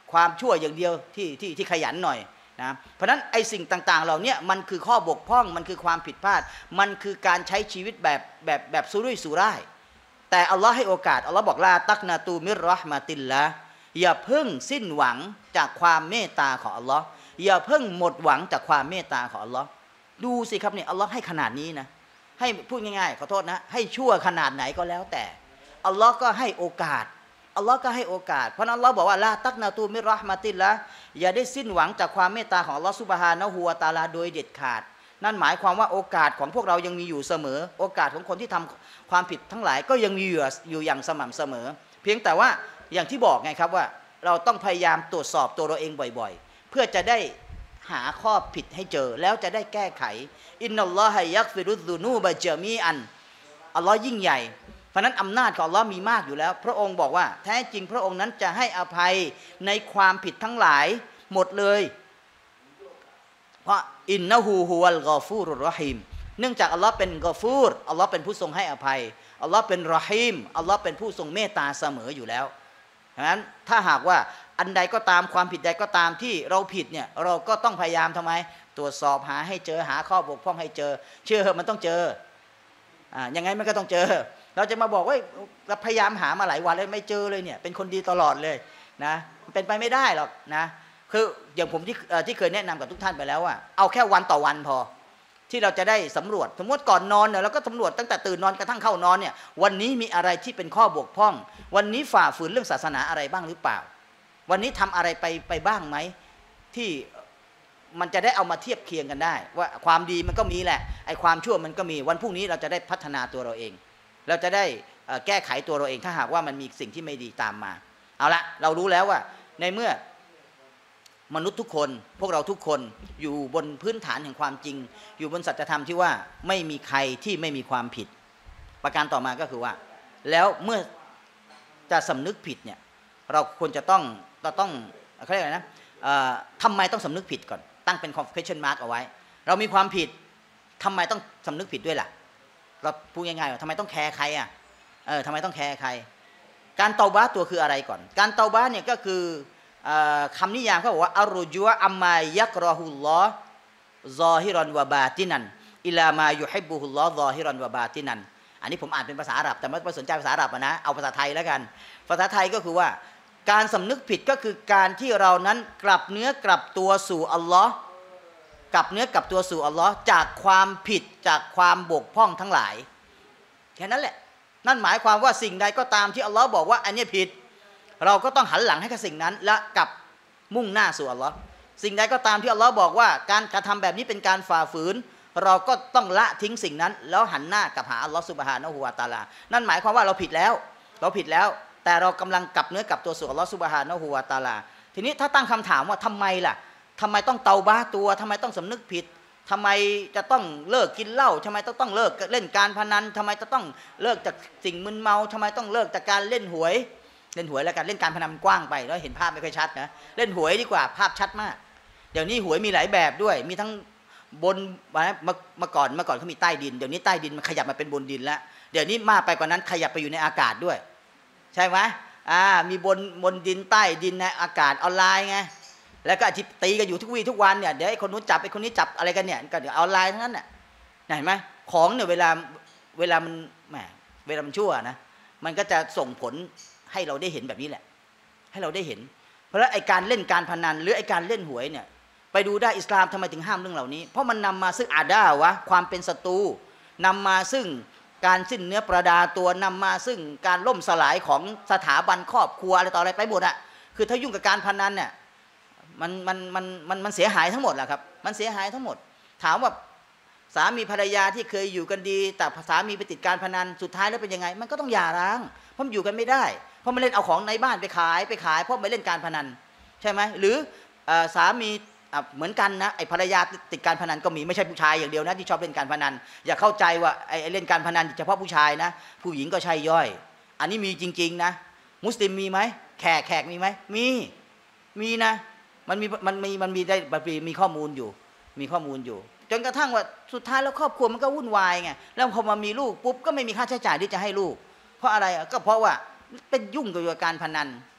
ความชั่วอย่างเดียวที่ขยันหน่อยนะเพราะฉะนั้นไอ้สิ่งต่างๆเหล่านี้มันคือข้อบกพร่องมันคือความผิดพลาดมันคือการใช้ชีวิตแบบสุรุ่ยสุร่ายแต่อัลลอฮ์ให้โอกาสอัลลอฮ์บอกลาตักนาตูมิรเราะห์มาติลละอย่าเพิ่งสิ้นหวังจากความเมตตาของอัลลอฮ์อย่าเพิ่งหมดหวังจากความเมตตาของอัลลอฮ์ดูสิครับเนี่ยอัลลอฮ์ให้ขนาดนี้นะให้พูดง่ายๆขอโทษนะให้ชั่วขนาดไหนก็แล้วแต่อัลลอฮ์ก็ให้โอกาสอัลลอฮ์ก็ให้โอกาสเพราะนั้นอัลลอฮ์บอกว่าลาตักนาตูมิรเราะห์มาติลละอย่าได้สิ้นหวังจากความเมตตาของอัลลอฮ์ซุบฮานะฮูวะตะอาลาโดยเด็ดขาดนั่นหมายความว่าโอกาสของพวกเรายังมีอยู่เสมอโอกาสของคนที่ทำความผิดทั้งหลายก็ยังมีอยู่อย่างสม่ำเสมอเพียงแต่ว่าอย่างที่บอกไงครับว่าเราต้องพยายามตรวจสอบตัวเราเองบ่อยๆเพื่อจะได้หาข้อผิดให้เจอแล้วจะได้แก้ไขอินนัลลอฮะยักฟิรุซุนูบะญะมีอันอัลลอฮ์ยิ่งใหญ่เพราะนั้นอำนาจของอัลลอฮ์มีมากอยู่แล้วพระองค์บอกว่าแท้จริงพระองค์นั้นจะให้อภัยในความผิดทั้งหลายหมดเลยเพราะอินนะฮูฮุวัลกอฟูรุรเราะฮีมเนื่องจากอัลลอฮ์เป็นกอฟูรอัลลอฮ์เป็นผู้ทรงให้อภัยอัลลอฮ์เป็นรอฮีมอัลลอฮ์เป็นผู้ทรงเมตตาเสมออยู่แล้วเพราะฉะนั้นถ้าหากว่าอันใดก็ตามความผิดใดก็ตามที่เราผิดเนี่ยเราก็ต้องพยายามทำไมตรวจสอบหาให้เจอหาข้อบกพร่องให้เจอเชื่อเหอะมันต้องเจอยังไงมันก็ต้องเจอเราจะมาบอกว่าเราพยายามหามาหลายวันแล้วไม่เจอเลยเนี่ยเป็นคนดีตลอดเลยนะเป็นไปไม่ได้หรอกนะคืออย่างผมที่เคยแนะนำกับทุกท่านไปแล้วว่าเอาแค่วันต่อวันพอที่เราจะได้สำรวจสมมติก่อนนอนเนี่ยเราก็สำรวจตั้งแต่ตื่นนอนกระทั่งเข้านอนเนี่ยวันนี้มีอะไรที่เป็นข้อบกพร่องวันนี้ฝ่าฝืนเรื่องศาสนาอะไรบ้างหรือเปล่าวันนี้ทำอะไรไปบ้างไหมที่มันจะได้เอามาเทียบเคียงกันได้ว่าความดีมันก็มีแหละไอ้ความชั่วมันก็มีวันพรุ่งนี้เราจะได้พัฒนาตัวเราเองเราจะได้แก้ไขตัวเราเองถ้าหากว่ามันมีสิ่งที่ไม่ดีตามมาเอาละเรารู้แล้วว่าในเมื่อมนุษย์ทุกคนพวกเราทุกคนอยู่บนพื้นฐานแห่งความจริงอยู่บนสัจธรรมที่ว่าไม่มีใครที่ไม่มีความผิดประการต่อมาก็คือว่าแล้วเมื่อจะสำนึกผิดเนี่ยเราควรจะต้องเขาเรียกอะไรนะทำไมต้องสำนึกผิดก่อนตั้งเป็น question mark เอาไว้เรามีความผิดทำไมต้องสำนึกผิดด้วยล่ะเราพูดง่ายๆว่าทำไมต้องแคร์ใครอ่ะทำไมต้องแคร์ใครการเตาบะตัวคืออะไรก่อนการเตาบะเนี่ยก็คือคำนิยามเขาบอกว่าอัรุจัวอัมมายักรอฮุลลอฮ์ซอฮิรอนวะบาตินันอิลามายุฮิบบุฮุลลอฮ์ซอฮิรอนวะบาตินันอันนี้ผมอ่านเป็นภาษาอาหรับแต่ไม่สนใจภาษาอาหรับนะเอาภาษาไทยแล้วกันภาษาไทยก็คือว่าการสำนึกผิดก็คือการที่เรานั้นกลับเนื้อกลับตัวสู่อัลลอฮ์กลับเนื้อกลับตัวสู่อัลลอฮ์จากความผิดจากความบกพร่องทั้งหลายแค่นั้นแหละนั่นหมายความว่าสิ่งใดก็ตามที่อัลลอฮ์บอกว่าอันนี้ผิดเราก็ต้องหันหลังให้กับสิ่งนั้นและกลับมุ่งหน้าสู่อัลลอฮ์สิ่งใดก็ตามที่อัลลอฮ์บอกว่าการกระทำแบบนี้เป็นการฝ่าฝืนเราก็ต้องละทิ้งสิ่งนั้นแล้วหันหน้ากลับหาอัลลอฮ์ซุบฮานะฮูวะตะอาลานั่นหมายความว่าเราผิดแล้วแต่เรากำลังกลับเนื้อกลับตัวสู่อัลลอฮ์ซุบฮานะฮูวะตะอาลาทีนี้ถ้าตั้งคำถามว่าทำไมล่ะทำไมต้องเตาบะตัวทำไมต้องสำนึกผิดทำไมจะต้องเลิกกินเหล้าทำไมต้องเลิกเล่นการพนันทำไมจะต้องเลิกจากสิ่งมึนเมาทำไมต้องเลิกจากการเล่นหวยแล้วกันเล่นการพนันกว้างไปแล้วเห็นภาพไม่ค่อยชัดนะเล่นหวยดีกว่าภาพชัดมากเดี๋ยวนี้หวยมีหลายแบบด้วยมีทั้งบนเมื่อก่อนเขามีใต้ดินเดี๋ยวนี้ใต้ดินมันขยับมาเป็นบนดินแล้วเดี๋ยวนี้มากไปกว่านั้นขยับไปอยู่ในอากาศด้วยใช่ไหมมีบนดินใต้ดินในอากาศออนไลน์ไงแล้วก็ที่ตีกันอยู่ทุกวี่ทุกวันเนี่ยเดี๋ยวไอ้คนนู้นจับไอ้คนนี้จับอะไรกันเนี่ยก็เดี๋ยวออนไลน์ทั้งนั้นน่ะเห็นไหมของเนี่ยเวลามันชั่วนะมันก็จะส่งผลให้เราได้เห็นแบบนี้แหละให้เราได้เห็นเพราะแล้วไอ้การเล่นการพนันหรือไอ้การเล่นหวยเนี่ยไปดูได้อิสลามทำไมถึงห้ามเรื่องเหล่านี้เพราะมันนำมาซึ่งอาดาวะความเป็นศัตรูนำมาซึ่งการสิ้นเนื้อประดาตัวนำมาซึ่งการล่มสลายของสถาบันครอบครัวอะไรต่ออะไรไปหมดอะคือถ้ายุ่งกับการพนันเนี่ยมันเสียหายทั้งหมดแหละครับมันเสียหายทั้งหมดถามว่าสามีภรรยาที่เคยอยู่กันดีแต่สามีไปติดการพนันสุดท้ายแล้วเป็นยังไงมันก็ต้องหย่าร้างเพราะมันอยู่กันไม่ได้เพราะมันเล่นเอาของในบ้านไปขายเพราะไม่เล่นการพนันใช่ไหมหรือสามีเหมือนกันนะไอ้ภรรยาติดการพนันก็มีไม่ใช่ผู้ชายอย่างเดียวนะที่ชอบเล่นการพนันอย่าเข้าใจว่าไอ้เล่นการพนันเฉพาะผู้ชายนะผู้หญิงก็ใช่ย่อยอันนี้มีจริงๆนะมุสลิมมีไหมแขกมีไหมมีนะมันมีข้อมูลอยู่จนกระทั่งว่าสุดท้ายแล้วครอบครัวมันก็วุ่นวายไงแล้วพอมามีลูกปุ๊บก็ไม่มีค่าใช้จ่ายที่จะให้ลูกเพราะอะไรก็เพราะว่าเป็นยุ่งกับการพนัน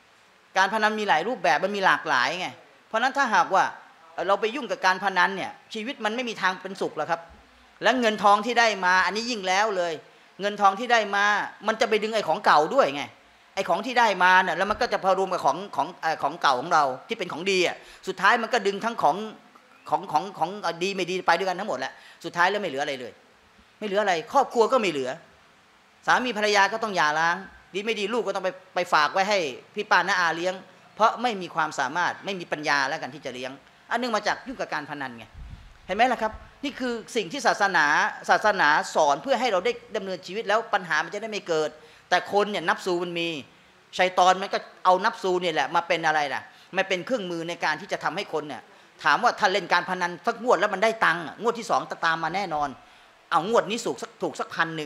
การพนันมีหลายรูปแบบมันมีหลากหลายไงเพราะนั้นถ้าหากว่าเราไปยุ่งกับการพนันเนี่ยชีวิตมันไม่มีทางเป็นสุขหรอกครับและเงินทองที่ได้มาอันนี้ยิ่งแล้วเลยเงินทองที่ได้มามันจะไปดึงไอ้ของเก่าด้วยไงไอ้ของที่ได้มาเนี่ยแล้วมันก็จะพอรวมกับของเก่าของเราที่เป็นของดีอ่ะสุดท้ายมันก็ดึงทั้งของดีไม่ดีไปด้วยกันทั้งหมดแหละสุดท้ายแล้วไม่เหลืออะไรเลยไม่เหลืออะไรครอบครัวก็ไม่เหลือสามีภรรยาก็ต้องหย่าร้างดีไม่ดีลูกก็ต้องไปฝากไว้ให้พี่ป้าน้าอาเลี้ยงเพราะไม่มีความสามารถไม่มีปัญญาแล้วกันที่จะเลี้ยงอันนึงมาจากยุ่งกับการพนันไงเห็นไหมล่ะครับนี่คือสิ่งที่ศาสนาสอนเพื่อให้เราได้ดำเนินชีวิตแล้วปัญหามันจะได้ไม่เกิดแต่คนเนี่ยนับซูมันมีชัยฏอนมันก็เอานับซูเนี่ยแหละมาเป็นอะไรล่ะมาเป็นเครื่องมือในการที่จะทำให้คนเนี่ยถามว่าถ้าเล่นการพนันสักงวดแล้วมันได้ตังค์งวดที่สองตามมาแน่นอนเอางวดนี้ถูกสัก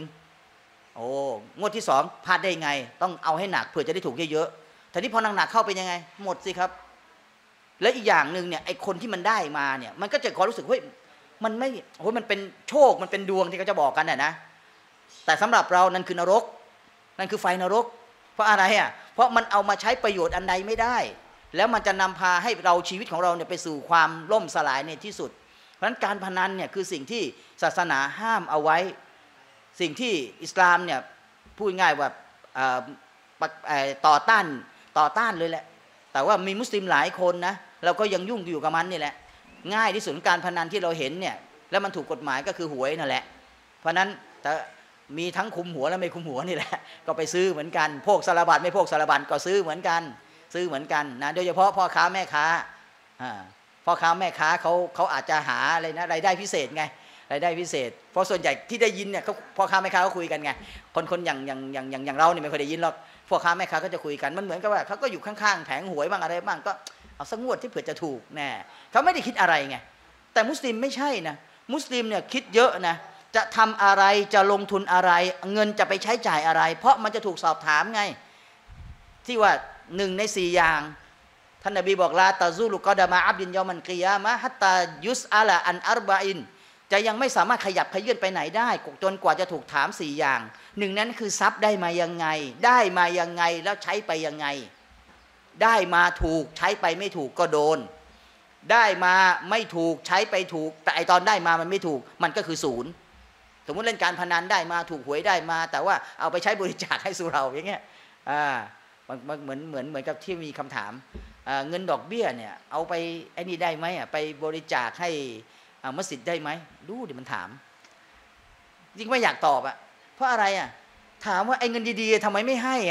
1,000โอ้งวดที่สองพลาดได้ไงต้องเอาให้หนักเพื่อจะได้ถูกเยอะๆทีนี้พอหนักเข้าเป็นยังไงหมดสิครับและอีกอย่างหนึ่งเนี่ยไอ้คนที่มันได้มาเนี่ยมันก็จะความรู้สึกเฮ้ยมันไม่โอ้ยมันเป็นโชคมันเป็นดวงที่เขาจะบอกกันนะแต่สำหรับเรานั่นคือนรกนั่นคือไฟนรกเพราะอะไรอ่ะเพราะมันเอามาใช้ประโยชน์อันใดไม่ได้แล้วมันจะนำพาให้เราชีวิตของเราเนี่ยไปสู่ความล่มสลายในที่สุดเพราะฉะนั้นการพนันเนี่ยคือสิ่งที่ศาสนาห้ามเอาไว้สิ่งที่อิสลามเนี่ยพูดง่ายว่าต่อต้านเลยแหละแต่ว่ามีมุสลิมหลายคนนะเราก็ยังยุ่งอยู่กับมันนี่แหละง่ายที่สุดการพนันที่เราเห็นเนี่ยแล้วมันถูกกฎหมายก็คือหวยนั่นแหละเพราะนั้นแต่มีทั้งคุมหัวและไม่คุมหัวนี่แหละก็ไปซื้อเหมือนกันพวกสารบัญไม่พวกสารบัญก็ซื้อเหมือนกันนะโดยเฉพาะพ่อค้าแม่ค้าพ่อค้าแม่ค้าเขาอาจจะหาอะไรนะรายได้พิเศษไงรายได้พิเศษเพราะส่วนใหญ่ที่ได้ยินเนี่ยพ่อค้าแม่ค้าเขาคุยกันไงคนอย่างเราเนี่ยไม่เคยได้ยินหรอกพ่อค้าแม่ค้าก็จะคุยกันมันเหมือนกับว่าเขาก็อยู่ข้างๆแผงหวยบ้างอะไรบ้างก็เอาสักงวดที่เผื่อจะถูกแน่เขาไม่ได้คิดอะไรไงแต่มุสลิมไม่ใช่นะมุสลิมเนี่ยคิดเยอะนะจะทำอะไรจะลงทุนอะไรเงินจะไปใช้จ่ายอะไรเพราะมันจะถูกสอบถามไงที่ว่า1 ใน 4อย่างท่านนบีบอกลาตาซูลุกอดามะอับดินยอมันกิยามะฮัตตายุสอาลาอันอัรบะอินจะยังไม่สามารถขยับขยื่นไปไหนได้จนกว่าจะถูกถาม4อย่าง1นั้นคือทรัพย์ได้มายังไงได้มายังไงแล้วใช้ไปยังไงได้มาถูกใช้ไปไม่ถูกก็โดนได้มาไม่ถูกใช้ไปถูกแต่ไอตอนได้มามันไม่ถูกมันก็คือ0สมมติเล่นการพนันได้มาถูกหวยได้มาแต่ว่าเอาไปใช้บริจาคให้สุเราอย่างเงี้ยมันเหมือนกับที่มีคำถามเงินดอกเบี้ยเนี่ยเอาไปไอ้นี่ได้ไหมไปบริจาคให้มัสยิดได้ไหมดูดิมันถามจริงไม่อยากตอบเพราะอะไรถามว่าไอ้เงินดีๆทำไมไม่ให้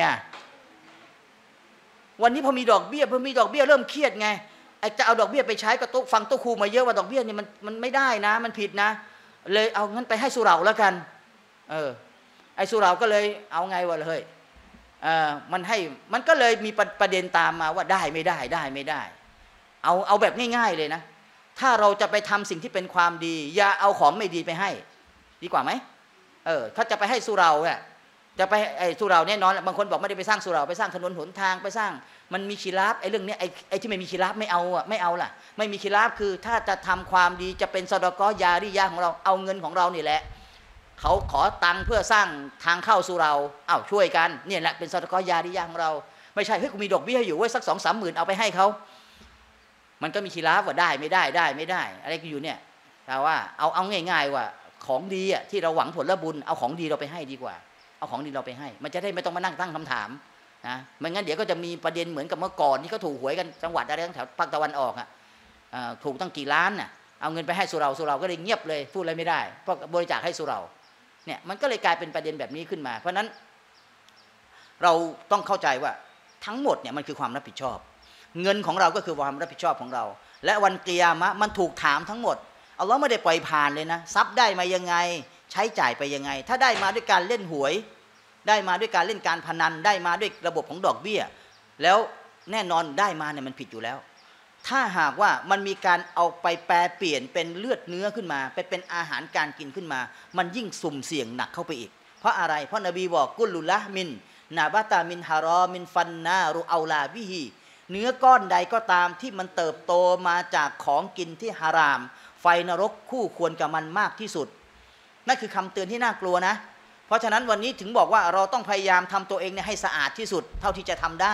วันนี้พอมีดอกเบี้ยเริ่มเครียดไงไอ้จะเอาดอกเบี้ยไปใช้ก็ฟังโต๊ะครูมาเยอะว่าดอกเบี้ยเนี่ยมันไม่ได้นะมันผิดนะเลยเอางั้นไปให้สุเหร่าแล้วกันไอ้สุเหร่าก็เลยเอาไงวะเลยมันก็เลยมีประเด็นตามมาว่าได้ไม่ได้เอาแบบง่ายๆเลยนะถ้าเราจะไปทำสิ่งที่เป็นความดีอย่าเอาของไม่ดีไปให้ดีกว่าไหมถ้าจะไปให้สุเหร่าจะไปไอ้สุเหร่าแน่นอนบางคนบอกไม่ได้ไปสร้างสุเหร่าไปสร้างถนนหนทางไปสร้างมันมีคีราฟไอ้เรื่องนี้ไอ้ที่ไม่มีคีราฟไม่เอาล่ะไม่มีคีราฟคือถ้าจะทำความดีจะเป็นซอดากอยาริยะของเราเอาเงินของเรานี่แหละเขาขอตังค์เพื่อสร้างทางเข้าสู่เราช่วยกันเนี่ยแหละเป็นซอดากอยาริยะของเราไม่ใช่เฮ้ยกูมีดอกเบี้ยอยู่ไว้สัก2-3 หมื่นเอาไปให้เขามันก็มีคีราฟว่าได้ไม่ได้อะไรก็อยู่เนี่ยแต่ว่าเอาง่ายๆว่าของดีที่เราหวังผลบุญเอาของดีเราไปให้ดีกว่าเอาของดีเราไปให้มันจะได้ไม่ต้องมานั่งตั้งคำถามนะไม่งั้นเดี๋ยวก็จะมีประเด็นเหมือนกับเมื่อก่อนที่เขาถูกหวยกันจังหวัดอะไรทั้งแถวภาคตะวันออกถูกตั้งกี่ล้านเอาเงินไปให้สุเราก็เลยเงียบเลยพูดอะไรไม่ได้เพราะบริจาคให้สุเราเนี่ยมันก็เลยกลายเป็นประเด็นแบบนี้ขึ้นมาเพราะนั้นเราต้องเข้าใจว่าทั้งหมดเนี่ยมันคือความรับผิดชอบเงินของเราก็คือความรับผิดชอบของเราและวันกิยามะห์มันถูกถามทั้งหมดอัลเลาะห์ไม่ได้ปล่อยผ่านเลยนะทรัพย์ได้มายังไงใช้จ่ายไปยังไงถ้าได้มาด้วยการเล่นหวยได้มาด้วยการเล่นการพนันได้มาด้วยระบบของดอกเบี้ยแล้วแน่นอนได้มาเนี่ยมันผิดอยู่แล้วถ้าหากว่ามันมีการเอาไปแปรเปลี่ยนเป็นเลือดเนื้อขึ้นมาไปเป็นอาหารการกินขึ้นมามันยิ่งสุ่มเสี่ยงหนักเข้าไปอีกเพราะอะไรเพราะนบีบอกกุลุละมินนาบาตามินฮารอมินฟันนารุเอาลาบิฮีเนื้อก้อนใดก็ตามที่มันเติบโตมาจากของกินที่ฮารามไฟนรกคู่ควรกับมันมากที่สุดนั่นคือคำเตือนที่น่ากลัวนะเพราะฉะนั้นวันนี้ถึงบอกว่าเราต้องพยายามทำตัวเองเนี่ยให้สะอาดที่สุดเท่าที่จะทำได้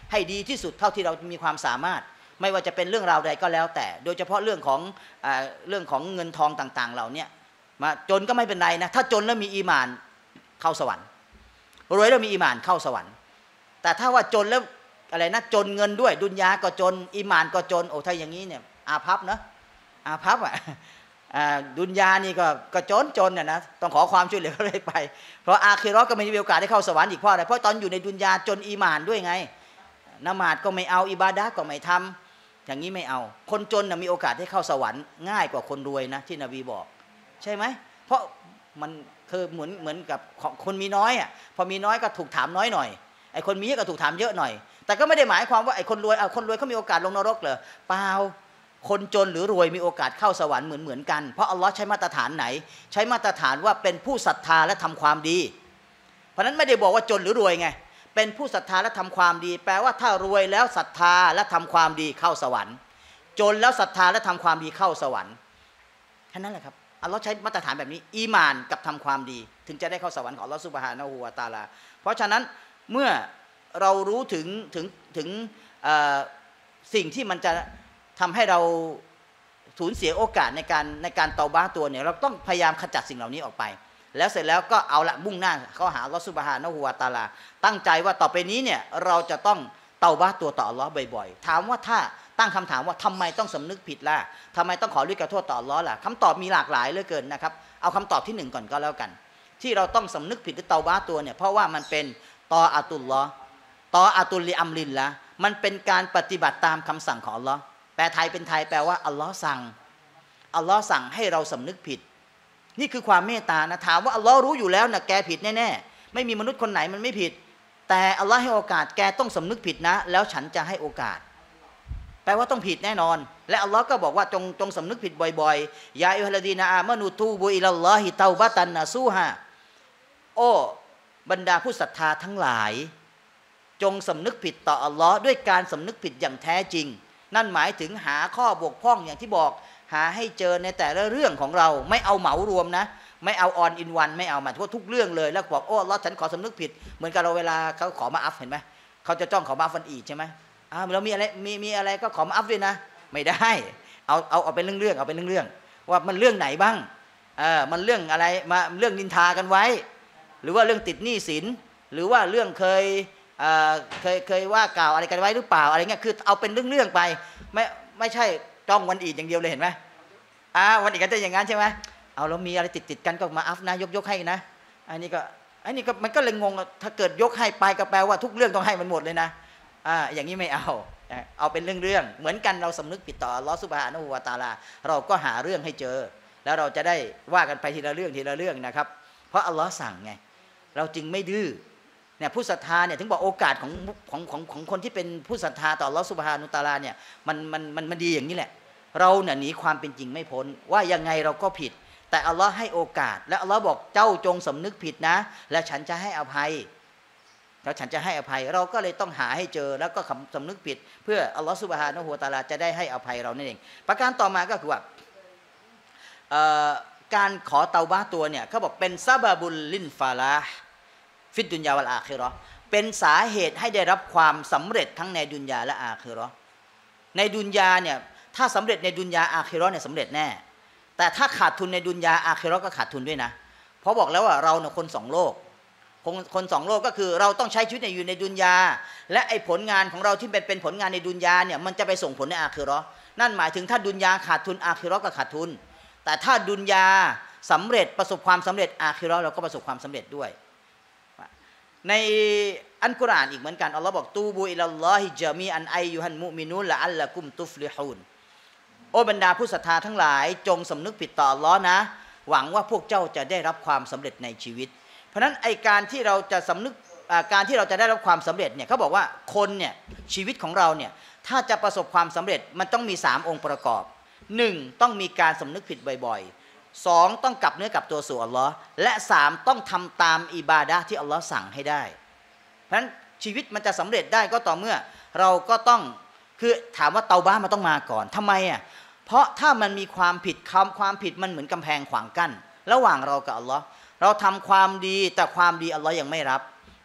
ให้ดีที่สุดเท่าที่เรามีความสามารถไม่ว่าจะเป็นเรื่องราวใดก็แล้วแต่โดยเฉพาะเรื่องของเงินทองต่างๆเหล่านี้มาจนก็ไม่เป็นไรนะถ้าจนแล้วมีอีหม่านเข้าสวรรค์รวยแล้วมีอีหม่านเข้าสวรรค์แต่ถ้าว่าจนแล้วอะไรนะจนเงินด้วยดุนยาก็จนอีหม่านก็จนโอ้ถ้าอย่างนี้เนี่ยอาภัพนะอาภัพดุนยานี่ก็จนเนี่ยนะต้องขอความช่วยเหลือเลยไปเพราะอาคิเราะห์ก็ไม่มีโอกาสได้เข้าสวรรค์อีกเพราะอะไรเพราะตอนอยู่ในดุนยาจนอีหม่านด้วยไงละหมาดก็ไม่เอาอิบาดะห์ก็ไม่ทำอย่างนี้ไม่เอาคนจนนะมีโอกาสได้เข้าสวรรค์ง่ายกว่าคนรวยนะที่นบีบอกใช่ไหมเพราะมันคือเหมือนกับคนมีน้อยอ่ะพอมีน้อยก็ถูกถามน้อยหน่อยไอ้คนมีเยอะก็ถูกถามเยอะหน่อยแต่ก็ไม่ได้หมายความว่าไอ้คนรวยเขามีโอกาสลงนรกเหรอเปล่าคนจนหรือรวยมีโอกาสเข้าสวรรค์เหมือนกันเพราะอัลลอฮ์ใช้มาตรฐานไหนใช้มาตรฐานว่าเป็นผู้ศรัทธาและทำความดีเพราะนั้นไม่ได้บอกว่าจนหรือรวยไงเป็นผู้ศรัทธาและทำความดีแปลว่าถ้ารวยแล้วศรัทธาและทำความดีเข้าสวรรค์จนแล้วศรัทธาและทำความดีเข้าสวรรค์แค่นั้นแหละครับอัลลอฮ์ใช้มาตรฐานแบบนี้อีหม่านกับทำความดีถึงจะได้เข้าสวรรค์ของอัลลอฮ์ซุบฮานะฮูวะตะอาลาเพราะฉะนั้นเมื่อเรารู้ถึงสิ่งที่มันจะทำให้เราสูญเสียโอกาสในการเตาบ้าตัวเนี่ยเราต้องพยายามขจัดสิ่งเหล่านี้ออกไปแล้วเสร็จแล้วก็เอาละมุ่งหน้าเข้าหาอัลลอฮฺซุบฮานะฮูวะตะอาลาตั้งใจว่าต่อไปนี้เนี่ยเราจะต้องเตาบ้าตัวต่ออัลลอฮ์บ่อยๆถามว่าถ้าตั้งคำถามว่าทำไมต้องสำนึกผิดล่ะทำไมต้องขอริกโทษต่ออัลลอฮ์ล่ะคำตอบมีหลากหลายเหลือเกินนะครับเอาคำตอบที่1ก่อนก็แล้วกันที่เราต้องสำนึกผิดหรือเตาบ้าตัวเนี่ยเพราะว่ามันเป็นตออาตุลลอฮ์ตออาตุลลิอัมรินละมันเป็นการปฏิบัติตามคำสั่งของอัลลอฮ์แปลไทยเป็นไทยแปลว่าอัลลอฮ์สั่งให้เราสำนึกผิดนี่คือความเมตตานะถามว่าอัลลอฮ์รู้อยู่แล้วนะแกผิดแน่ๆไม่มีมนุษย์คนไหนมันไม่ผิดแต่อัลลอฮ์ให้โอกาสแกต้องสำนึกผิดนะแล้วฉันจะให้โอกาสแปลว่าต้องผิดแน่นอนและอัลลอฮ์ก็บอกว่าจงสำนึกผิดบ่อยๆยาอัยฮัลลดีนาอามานูตูบุอิลัลลอฮิเตาบะตันนะซูฮาโอ้บรรดาผู้ศรัทธาทั้งหลายจงสำนึกผิดต่ออัลลอฮ์ด้วยการสำนึกผิดอย่างแท้จริงนั่นหมายถึงหาข้อบกพร่องอย่างที่บอกหาให้เจอในแต่ละเรื่องของเราไม่เอาเหมารวมนะไม่เอาออนอินวันไม่เอามาทุกเรื่องเลยแล้วบอกโอ้อัลลอฮ์ฉันขอสำนึกผิดเหมือนกับเราเวลาเขาขอมาอัฟเห็นไหมเขาจะจ้องขอมาอัฟฟันอีกใช่ไหมเรามีอะไรก็ขอมาอัฟด้วยนะไม่ได้เอาเป็นเรื่องเอาเป็นเรื่องว่ามันเรื่องไหนบ้างมันเรื่องอะไรมาเรื่องนินทากันไว้หรือว่าเรื่องติดหนี้สินหรือว่าเรื่องเคยว่ากล่าวอะไรกันไว้หรือเปล่าอะไรเงี้ยคือเอาเป็นเรื่องไปไม่ใช่จ้องวันอีดอย่างเดียวเลยเห็นไหมวันอีดก็จะอย่างนั้นใช่ไหมเอาแล้วมีอะไรติดกันก็มาอัฟนะยกให้นะอันนี้ก็มันก็เลยงงถ้าเกิดยกให้ไปก็แปลว่าทุกเรื่องต้องให้มันหมดเลยนะอย่างนี้ไม่เอาเป็นเรื่องเหมือนกันเราสำนึกผิดต่ออัลลอฮฺซุบฮานะฮูวะตะอาลาเราก็หาเรื่องให้เจอแล้วเราจะได้ว่ากันไปทีละเรื่องนะครับเพราะอัลลอฮ์สั่งไงเราจึงไม่ดื้อเนี่ยผู้ศรัทธาเนี่ยถึงบอกโอกาสของคนที่เป็นผู้ศรัทธาต่ออัลลอฮฺซุบฮานะฮูวะตะอาลาเนี่ยมันดีอย่างนี้แหละเราเนี่ยหนีความเป็นจริงไม่พ้นว่ายังไงเราก็ผิดแต่อัลลอฮ์ให้โอกาสและอัลลอฮ์บอกเจ้าจงสำนึกผิดนะและฉันจะให้อภัยเราก็เลยต้องหาให้เจอแล้วก็สำนึกผิดเพื่ออัลลอฮฺซุบฮานะฮูวะตะอาลาจะได้ให้อภัยเรานั่นเองประการต่อมาก็คือว่าการขอเตาบะห์ตัวเนี่ยเขาบอกเป็นซะบะบุลลินฟาลาห์ฟิดดุนยาวัลอาคิเราะห์เป็นสาเหตุให้ได้รับความสำเร็จทั้งในดุนยาและอาคิเราะห์ในดุนยาเนี่ยถ้าสำเร็จในดุนยาอาคิเราะห์เนี่ยสำเร็จแน่แต่ถ้าขาดทุนในดุนยาอาคิเราะห์ก็ขาดทุนด้วยนะเพราะบอกแล้วว่าเราเนี่ยคนสองโลกก็คือเราต้องใช้ชีวิตอยู่ในดุนยาและไอ้ผลงานของเราที่เป็นผลงานในดุนยาเนี่ยมันจะไปส่งผลในอาคิเราะห์นั่นหมายถึงถ้าดุนยาขาดทุนอาคิเราะห์ก็ขาดทุนแต่ถ้าดุนยาสำเร็จประสบความสำเร็จอาคิเราะห์เราก็ประสบความสำเร็จด้วยในอัลกุรอานอีกเหมือนกันอัลลอฮ์บอกตูบูอิลัลลอฮิญะมีอันอัยยูฮันมุมินูนละอัลละกุมตุฟลิฮูนโอ้บรรดาผู้ศรัทธาทั้งหลายจงสำนึกผิดต่ออัลลอฮ์นะหวังว่าพวกเจ้าจะได้รับความสำเร็จในชีวิตเพราะฉะนั้นไอการที่เราจะสำนึกการที่เราจะได้รับความสำเร็จเนี่ยเขาบอกว่าคนเนี่ยชีวิตของเราเนี่ยถ้าจะประสบความสำเร็จมันต้องมี3องค์ประกอบ1ต้องมีการสำนึกผิดบ่อยๆ2ต้องกลับเนื้อกลับตัวสู่อัลลอฮ์และ3ต้องทำตามอิบาดะห์ที่อัลลอฮ์สั่งให้ได้เพราะฉะนั้นชีวิตมันจะสำเร็จได้ก็ต่อเมื่อเราก็ต้องคือถามว่าเตาบ้ามันต้องมาก่อนทำไมเพราะถ้ามันมีความผิดมันเหมือนกำแพงขวางกั้นระหว่างเรากับอัลลอฮ์เราทำความดีแต่ความดีอัลลอฮ์ยังไม่รับ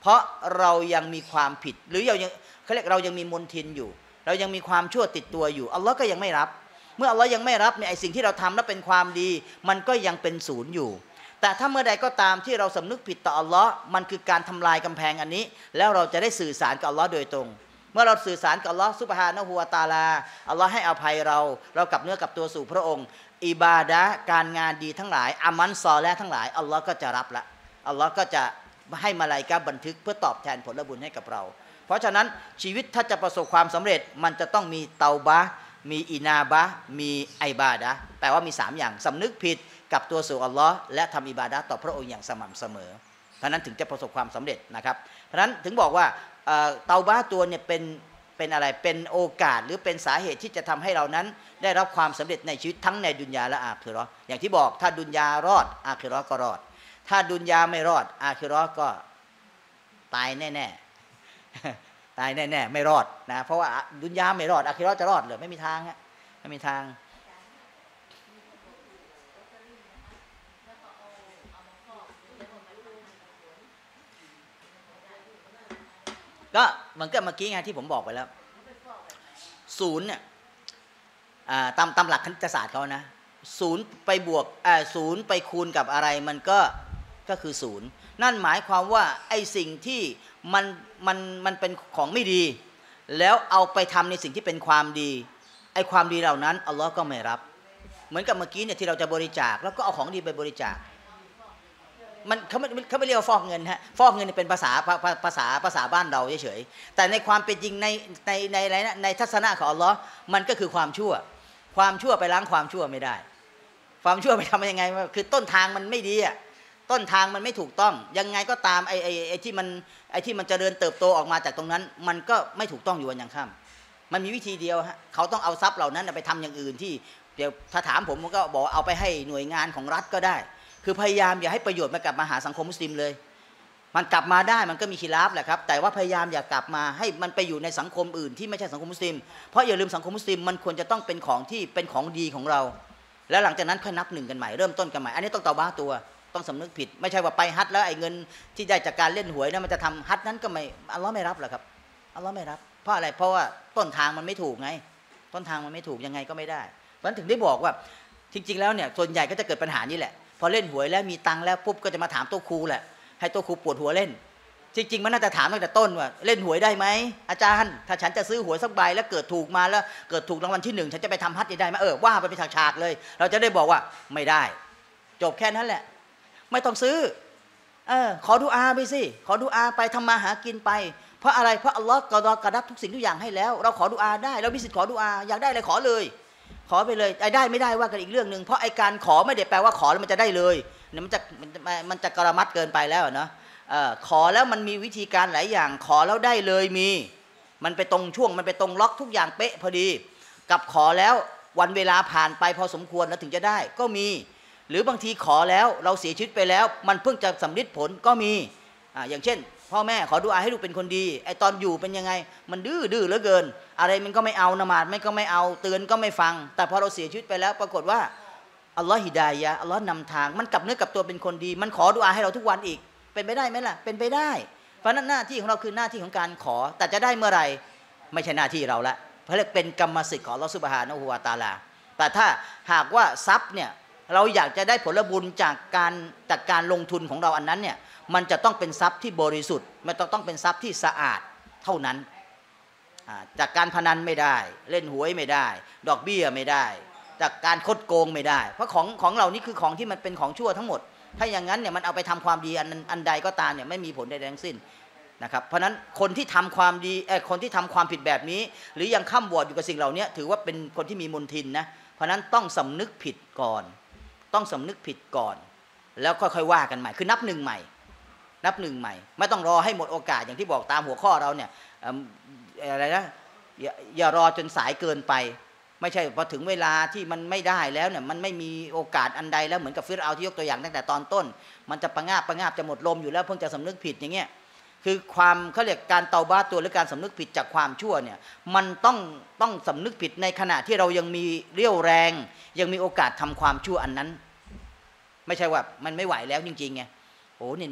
เพราะเรายังมีความผิดหรือเขาเรียกเรายังมีมลทินอยู่เรายังมีความชั่วติดตัวอยู่อัลลอฮ์ก็ยังไม่รับเมื่ออัลลอฮ์ยังไม่รับเนี่ยไอ้สิ่งที่เราทำแล้วเป็นความดีมันก็ยังเป็นศูนย์อยู่แต่ถ้าเมื่อใดก็ตามที่เราสำนึกผิดต่ออัลลอฮ์มันคือการทำลายกำแพงอันนี้แล้วเราจะได้สื่อสารกับอัลลอฮ์โดยตรงเมื่อเราสื่อสารกับอัลลอฮ์ซุบฮานะฮูวะตะอาลาอัลลอฮ์ให้อภัยเรากลับเนื้อกลับตัวสู่พระองค์อิบาดะห์การงานดีทั้งหลายอามันซอและทั้งหลายอัลลอฮ์ก็จะรับละอัลลอฮ์ก็จะให้มาลาอิกะฮ์บันทึกเพื่อตอบแทนผลบุญให้กับเราเพราะฉะนั้นชีวิตถ้าจะประสบความสำเร็จมันจะต้องมีเตาบะห์มีอินาบะห์มีอิบาดะห์แปลว่ามี3อย่างสำนึกผิดกับตัวสู่อัลลอฮ์และทำอิบาดะห์ต่อพระองค์อย่างสม่ำเสมอเพราะนั้นถึงจะประสบความสำเร็จนะครับเพราะนั้นถึงบอกว่าเตาบะห์ตัวเนี่ยเป็นอะไรเป็นโอกาสหรือเป็นสาเหตุที่จะทำให้เรานั้นได้รับความสำเร็จในชีวิตทั้งในดุนยาและอาคิเราะห์อย่างที่บอกถ้าดุนยารอดอาคิเราะห์ก็รอดถ้าดุนยาไม่รอดอาคิเราะห์ก็ตายแน่ๆตายแน่ๆไม่รอดนะเพราะว่าดุนยาไม่รอดอาคิเราะห์จะรอดเหรอไม่มีทางฮะไม่มีทางก็มันก็เมื่อกี้ไงที่ผมบอกไปแล้วศูนย์เนี่ยตามหลักคณิตศาสตร์เขานะศูนย์ไปบวกศูนย์ไปคูณกับอะไรมันก็คือศูนย์นั่นหมายความว่าไอ้สิ่งที่มันเป็นของไม่ดีแล้วเอาไปทำในสิ่งที่เป็นความดีไอ้ความดีเหล่านั้นอัลลอฮ์ก็ไม่รับเหมือนกับเมื่อกี้เนี่ยที่เราจะบริจาคแล้วก็เอาของดีไปบริจาคมันเขาไม่เรียกว่าฟอกเงินฮะฟอกเงินเป็นภาษาบ้านเราเฉยๆแต่ในความเป็นจริงในอะไรนะในทัศนะของอัลลอฮ์มันก็คือความชั่วไปล้างความชั่วไม่ได้ความชั่วไปทำยังไงคือต้นทางมันไม่ดีอ่ะต้นทางมันไม่ถูกต้องยังไงก็ตามไอ้ที่มันเจริญเติบโตออกมาจากตรงนั้นมันก็ไม่ถูกต้องอยู่วันยังค่ำมันมีวิธีเดียวฮะเขาต้องเอาทรัพย์เหล่านั้นไปทำอย่างอื่นที่เดี๋ยวถ้าถามผมก็บอกเอาไปให้หน่วยงานของรัฐก็ได้คือพยายามอย่าให้ประโยชน์มากลับมาหาสังคมมุสลิมเลยมันกลับมาได้มันก็มีขีลาฟแหละครับแต่ว่าพยายามอย่ากลับมาให้มันไปอยู่ในสังคมอื่นที่ไม่ใช่สังคมมุสลิมเพราะอย่าลืมสังคมมุสลิมมันควรจะต้องเป็นของที่เป็นของดีของเราแล้วหลังจากนั้นค่อยนับหนึ่งกันใหม่เริ่มต้นกันใหม่อันนี้ต้องเตาบะห์ตัวต้องสำนึกผิดไม่ใช่ว่าไปฮัจญ์แล้วไอ้เงินที่ได้จากการเล่นหวยนั้นมันจะทำฮัจญ์นั้นก็ไม่อัลลอฮ์ไม่รับหรอกครับอัลลอฮ์ไม่รับเพราะอะไรเพราะว่าต้นทางมันไม่ถูกไงต้นทางมันไม่ถูกยังไงก็ไม่ได้เพราะฉะนั้นถึงได้บอกว่าจริงๆแล้วเนี่ยส่วนใหญ่ก็จะเกิดปัญหานี้แหละพอเล่นหวยแล้วมีตังค์แล้วปุ๊บก็จะมาถามโต๊ะครูแหละให้โต๊ะครูปวดหัวเล่นจริงๆมันน่าจะถามตั้งแต่ต้นว่าเล่นหวยได้ไหมอาจารย์ถ้าฉันจะซื้อหวยสักใบแล้วเกิดถูกมาแล้วเกิดถูกรางวัลที่1ฉันจะไปทำฮัจญ์ได้ไหมว่าไปเป็นฉากๆเลยเราจะได้บอกว่าไม่ได้จบแค่นั้นแหละไม่ต้องซื้อขอดุอาไปสิขอดุอาไปทำมาหากินไปเพราะอะไรเพราะอัลลอฮ์กอดับทุกสิ่งทุกอย่างให้แล้วเราขอดุอาได้เรามีสิทธิ์ขอดุอาอยากได้อะไรขอเลยขอไปเลยได้ไม่ได้ว่ากันอีกเรื่องนึงเพราะไอการขอไม่ได้แปลว่าขอแล้วมันจะได้เลยเนี่ยมันจะกระมัดเกินไปแล้วเนาะขอแล้วมันมีวิธีการหลายอย่างขอแล้วได้เลยมันไปตรงช่วงมันไปตรงล็อกทุกอย่างเป๊ะพอดีกับขอแล้ววันเวลาผ่านไปพอสมควรแล้วถึงจะได้ก็มีหรือบางทีขอแล้วเราเสียชีวิตไปแล้วมันเพิ่งจะสำลิดผลก็มีอย่างเช่นพ่อแม่ขอดุอาให้ลูกเป็นคนดีไอตอนอยู่เป็นยังไงมันดื้อเหลือเกินอะไรมันก็ไม่เอานมาดก็ไม่เอาเตือนก็ไม่ฟังแต่พอเราเสียชีวิตไปแล้วปรากฏว่าอัลลอฮ์ฮิดายะห์อัลลอฮ์นำทางมันกลับเนื้อกลับตัวเป็นคนดีมันขอดุอาให้เราทุกวันอีกเป็นไปได้ไหมล่ะเป็นไปได้เพราะนั้นหน้าที่ของเราคือหน้าที่ของการขอแต่จะได้เมื่อไหร่ไม่ใช่หน้าที่เราละเพราะเรียกเป็นกรรมสิทธิ์ของอัลลอฮ์ซุบฮานะฮูวะตะอาลาแต่ถ้าหากว่าทรัพย์เนี่ยเราอยากจะได้ผลบุญจากการลงทุนของเราอันนั้นเนี่ยมันจะต้องเป็นทรัพย์ที่บริสุทธิ์มันต้องเป็นทรัพย์ที่สะอาดเท่านั้นจากการพนันไม่ได้เล่นหวยไม่ได้ดอกเบี้ยไม่ได้จากการคดโกงไม่ได้เพราะของเรานี่คือของที่มันเป็นของชั่วทั้งหมดถ้าอย่างนั้นเนี่ยมันเอาไปทำความดีอันใดก็ตามเนี่ยไม่มีผลใดทั้งสิ้นนะครับเพราะนั้นคนที่ทำความดีคนที่ทำความผิดแบบนี้หรือยังข้ามบวชอยู่กับสิ่งเหล่านี้ถือว่าเป็นคนที่มีมลทินนะเพราะนั้นต้องสำนึกผิดก่อนแล้วค่อยๆว่ากันใหม่คือนับหนึ่งใหม่ไม่ต้องรอให้หมดโอกาสอย่างที่บอกตามหัวข้อเราเนี่ยอะไรนะอย่ารอจนสายเกินไปไม่ใช่พอถึงเวลาที่มันไม่ได้แล้วเนี่ยมันไม่มีโอกาสอันใดแล้วเหมือนกับฟิรเอาที่ยกตัวอย่างตั้งแต่ตอนต้นมันจะประงาบจะหมดลมอยู่แล้วเพิ่งจะสำนึกผิดอย่างเงี้ยคือความเขาเรียกการเตาบะห์ตัวหรือการสำนึกผิดจากความชั่วเนี่ยมันต้องสำนึกผิดในขณะที่เรายังมีเรี่ยวแรงยังมีโอกาสทำความชั่วอันนั้นไม่ใช่ว่ามันไม่ไหวแล้วจริงๆไงโอ้เนี่ย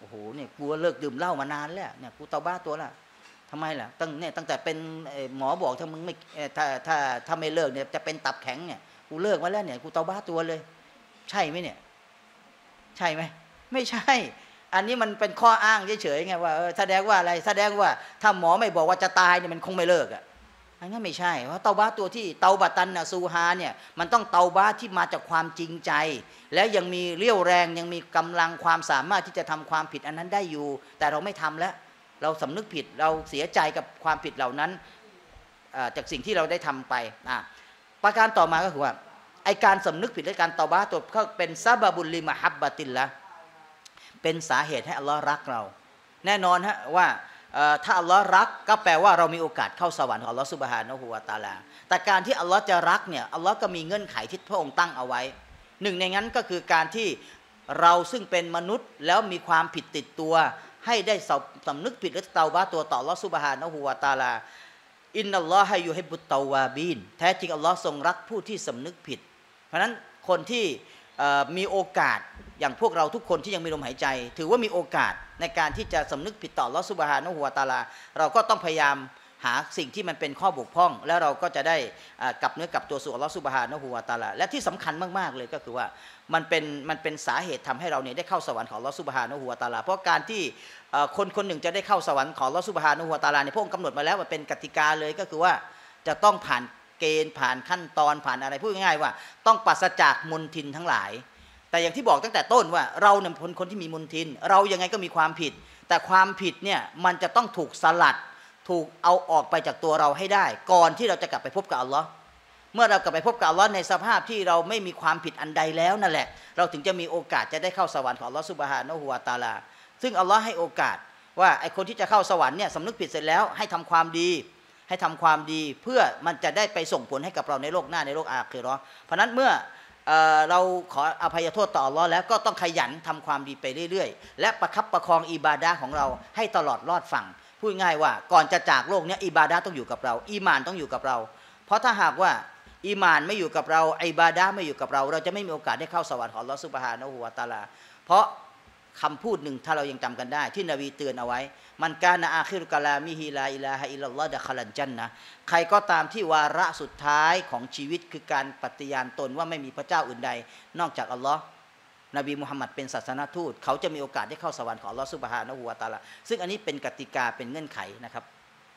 โอ้โหเนี่ยกูเลิกดื่มเหล้ามานานแล้วเนี่ยกูเตาบ้าตัวละทำไมล่ะตั้งแต่เป็นหมอบอกถ้ามึงไม่ถ้าไม่เลิกเนี่ยจะเป็นตับแข็งเนี่ยกูเลิกมาแล้วเนี่ยกูเตาบ้าตัวเลยใช่ไหมเนี่ยใช่ไหมไม่ใช่อันนี้มันเป็นข้ออ้างเฉยๆไงว่าแสดงว่าอะไรแสดงว่าถ้าหมอไม่บอกว่าจะตายเนี่ยมันคงไม่เลิกอ่ะอันนั้นไม่ใช่เพราะเตาบ้าตัวที่เตาบัตันนะซูฮาเนี่ยมันต้องเตาบ้าที่มาจากความจริงใจแล้วยังมีเรี่ยวแรงยังมีกำลังความสามารถที่จะทำความผิดอันนั้นได้อยู่แต่เราไม่ทำแล้วเราสำนึกผิดเราเสียใจกับความผิดเหล่านั้นจากสิ่งที่เราได้ทำไปประการต่อมาก็คือว่าไอการสำนึกผิดและการเตาบ้าตัวก็เป็นซาบะบุลลิมะฮับบะติลละเป็นสาเหตุให้อัลลอฮ์รักเราแน่นอนฮะว่าถ้าอัลลอฮ์รักก็แปลว่าเรามีโอกาสเข้าสวรรค์ของอัลลอฮ์ซุบฮานะฮูวะตะอาลาแต่การที่อัลลอฮ์จะรักเนี่ยอัลลอฮ์ก็มีเงื่อนไขที่พระองค์ตั้งเอาไว้หนึ่งในนั้นก็คือการที่เราซึ่งเป็นมนุษย์แล้วมีความผิดติดตัวให้ได้สำนึกผิดและเตาบะตัวต่ออัลลอฮ์ซุบฮานะฮูวะตะอาลาอินนัลลอฮะยูฮิบบุตตาวาบีนแท้จริงอัลลอฮ์ทรงรักผู้ที่สำนึกผิดเพราะฉะนั้นคนที่มีโอกาสอย่างพวกเราทุกคนที่ยังมีลมหายใจถือว่ามีโอกาสในการที่จะสำนึกผิดต่ออัลเลาะห์ซุบฮานะฮูวะตะอาลาเราก็ต้องพยายามหาสิ่งที่มันเป็นข้อบกพร่องแล้วเราก็จะได้กลับเนื้อกลับตัวสู่อัลเลาะห์ซุบฮานะฮูวะตะอาลาและที่สำคัญมากๆเลยก็คือว่ามันเป็นสาเหตุทำให้เราเนี่ยได้เข้าสวรรค์ของอัลเลาะห์ซุบฮานะฮูวะตะอาลาเพราะการที่คนหนึ่งจะได้เข้าสวรรค์ของอัลเลาะห์ซุบฮานะฮูวะตะอาลาเนี่ยพระองค์กำหนดมาแล้วมันเป็นกติกาเลยก็คือว่าจะต้องผ่านเกณฑ์ผ่านขั้นตอนผ่านอะไรพูดง่ายๆว่าต้องปราศจากมลทินทั้งหลายแต่อย่างที่บอกตั้งแต่ต้นว่าเราเนี่ยคนที่มีมลทินเรายังไงก็มีความผิดแต่ความผิดเนี่ยมันจะต้องถูกสลัดถูกเอาออกไปจากตัวเราให้ได้ก่อนที่เราจะกลับไปพบกับอัลลอฮ์เมื่อเรากลับไปพบกับอัลลอฮ์ในสภาพที่เราไม่มีความผิดอันใดแล้วนั่นแหละเราถึงจะมีโอกาสจะได้เข้าสวรรค์ของอัลลอฮ์ซุบฮานะฮูวะตะอาลาซึ่งอัลลอฮ์ให้โอกาสว่าไอคนที่จะเข้าสวรรค์เนี่ยสำนึกผิดเสร็จแล้วให้ทำความดีเพื่อมันจะได้ไปส่งผลให้กับเราในโลกหน้าในโลกอาคิเราะห์เพราะนั้นเมื่อเราขออภัยโทษต่ออัลลอฮ์แล้วก็ต้องขยันทำความดีไปเรื่อยๆและประคับประคองอิบาดะห์ของเราให้ตลอดรอดฝั่งพูดง่ายว่าก่อนจะจากโลกนี้อิบาดะห์ต้องอยู่กับเราอีหม่านต้องอยู่กับเราเพราะถ้าหากว่าอีหม่านไม่อยู่กับเราอิบาดะห์ไม่อยู่กับเราเราจะไม่มีโอกาสได้เข้าสวรรค์ของอัลลอฮ์ซุบฮานะฮูวะตะอาลาเพราะคำพูดหนึ่งถ้าเรายังจำกันได้ที่นบีเตือนเอาไว้มันกานะอาคิรุกะลามิฮิลาอิลาฮะอิลลัลลอฮ์ดะคอลันญันนะห์ใครก็ตามที่วาระสุดท้ายของชีวิตคือการปฏิญาณตนว่าไม่มีพระเจ้าอื่นใดนอกจากอัลลอฮ์นบีมุฮัมมัดเป็นศาสนทูตเขาจะมีโอกาสได้เข้าสวรรค์ของอัลลอฮ์ซุบฮานะฮูวะตะอาลาซึ่งอันนี้เป็นกติกาเป็นเงื่อนไขนะครับ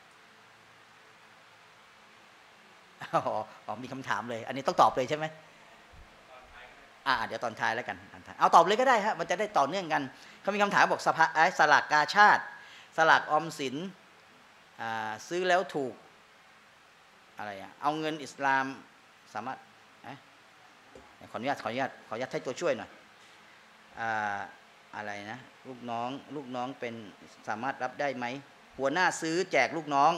อ๋อมีคำถามเลยอันนี้ต้องตอบเลยใช่ไหมเดี๋ยวตอนท้ายแล้วกันเอาตอบเลยก็ได้ฮะมันจะได้ต่อเนื่องกันเขามีคำถามบอกสลากกาชาดสลากออมสินซื้อแล้วถูกอะไรเอาเงินอิสลามสามารถขออนุญาตให้ตัวช่วยหน่อยอะไรนะลูกน้องเป็นสามารถรับได้ไหมหัวหน้าซื้อแจกลูกน้อง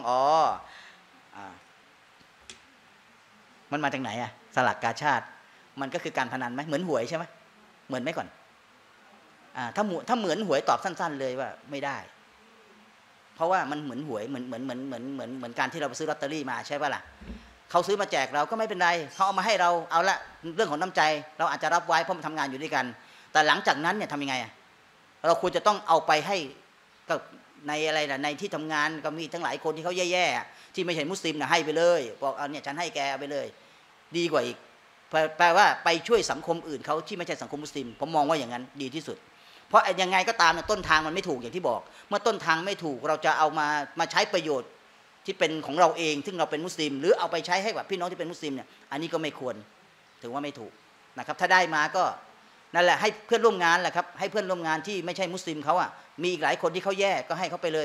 มันมาจากไหนสลากกาชาดมันก็คือการพนันไหมเหมือนหวยใช่ไหมเหมือนไหมก่อนถ้าเหมือนหวยตอบสั้นๆเลยว่าไม่ได้เพราะว่ามันเหมือนหวยเหมือนการที่เราไปซื้อลอตเตอรี่มาใช่ป่ะล่ะเขาซื้อมาแจกเราก็ไม่เป็นไรเขาเอามาให้เราเอาละเรื่องของน้ำใจเราอาจจะรับไว้เพราะมันทำงานอยู่ด้วยกันแต่หลังจากนั้นเนี่ยทำยังไงเราควรจะต้องเอาไปให้กับในอะไรล่ะในที่ทำงานก็มีทั้งหลายคนที่เขาแย่ๆที่ไม่ใช่มุสลิมนะให้ไปเลยบอกเนี่ยฉันให้แกไปเลยดีกว่าอีกแปลว่าไปช่วยสังคมอื่นเขาที่ไม่ใช่สังคมมุสลิมผมมองว่าอย่างนั้นดีที่สุดเพราะยังไงก็ตามต้นทางมันไม่ถูกอย่างที่บอกเมื่อต้นทางไม่ถูกเราจะเอามาใช้ประโยชน์ที่เป็นของเราเองซึ่งเราเป็นมุสลิมหรือเอาไปใช้ให้กับพี่น้องที่เป็นมุสลิมเนี่ยอันนี้ก็ไม่ควรถือว่าไม่ถูกนะครับถ้าได้มาก็นั่นแหละให้เพื่อนร่วมงานแหละครับให้เพื่อนร่วมงานที่ไม่ใช่มุสลิมเขามีอีกหลายคนที่เขาแย่ก็ให้เขาไปเลย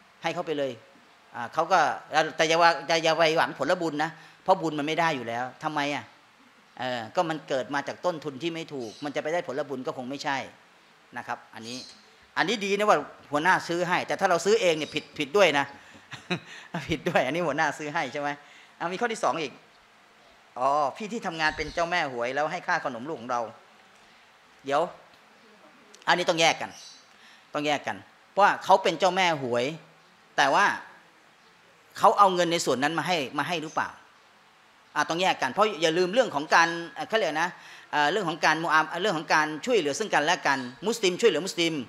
เขาก็แต่อย่าไปหวังผลบุญนะเพราะบุญมันไม่ได้อยู่แล้วทำไมก็มันเกิดมาจากต้นทุนที่ไม่ถูกมันจะไปได้ผลบุญก็คงไม่ใช่นะครับอันนี้ดีนะว่าหัวหน้าซื้อให้แต่ถ้าเราซื้อเองเนี่ยผิดด้วยนะ ผิดด้วยอันนี้หัวหน้าซื้อให้ใช่ไหมมีข้อที่2อีกพี่ที่ทำงานเป็นเจ้าแม่หวยแล้วให้ค่าขนมลูกของเราเดี๋ยวอันนี้ต้องแยกกันเพราะว่าเขาเป็นเจ้าแม่หวยแต่ว่าเขาเอาเงินในส่วนนั้นมาให้หรือเปล่าต้องแยกกันเพราะอย่าลืมเรื่องของการเขาเรียกนะเรื่องของการช่วยเหลือซึ่งกันและกันมุสลิมช่วยเหลือมุสลิม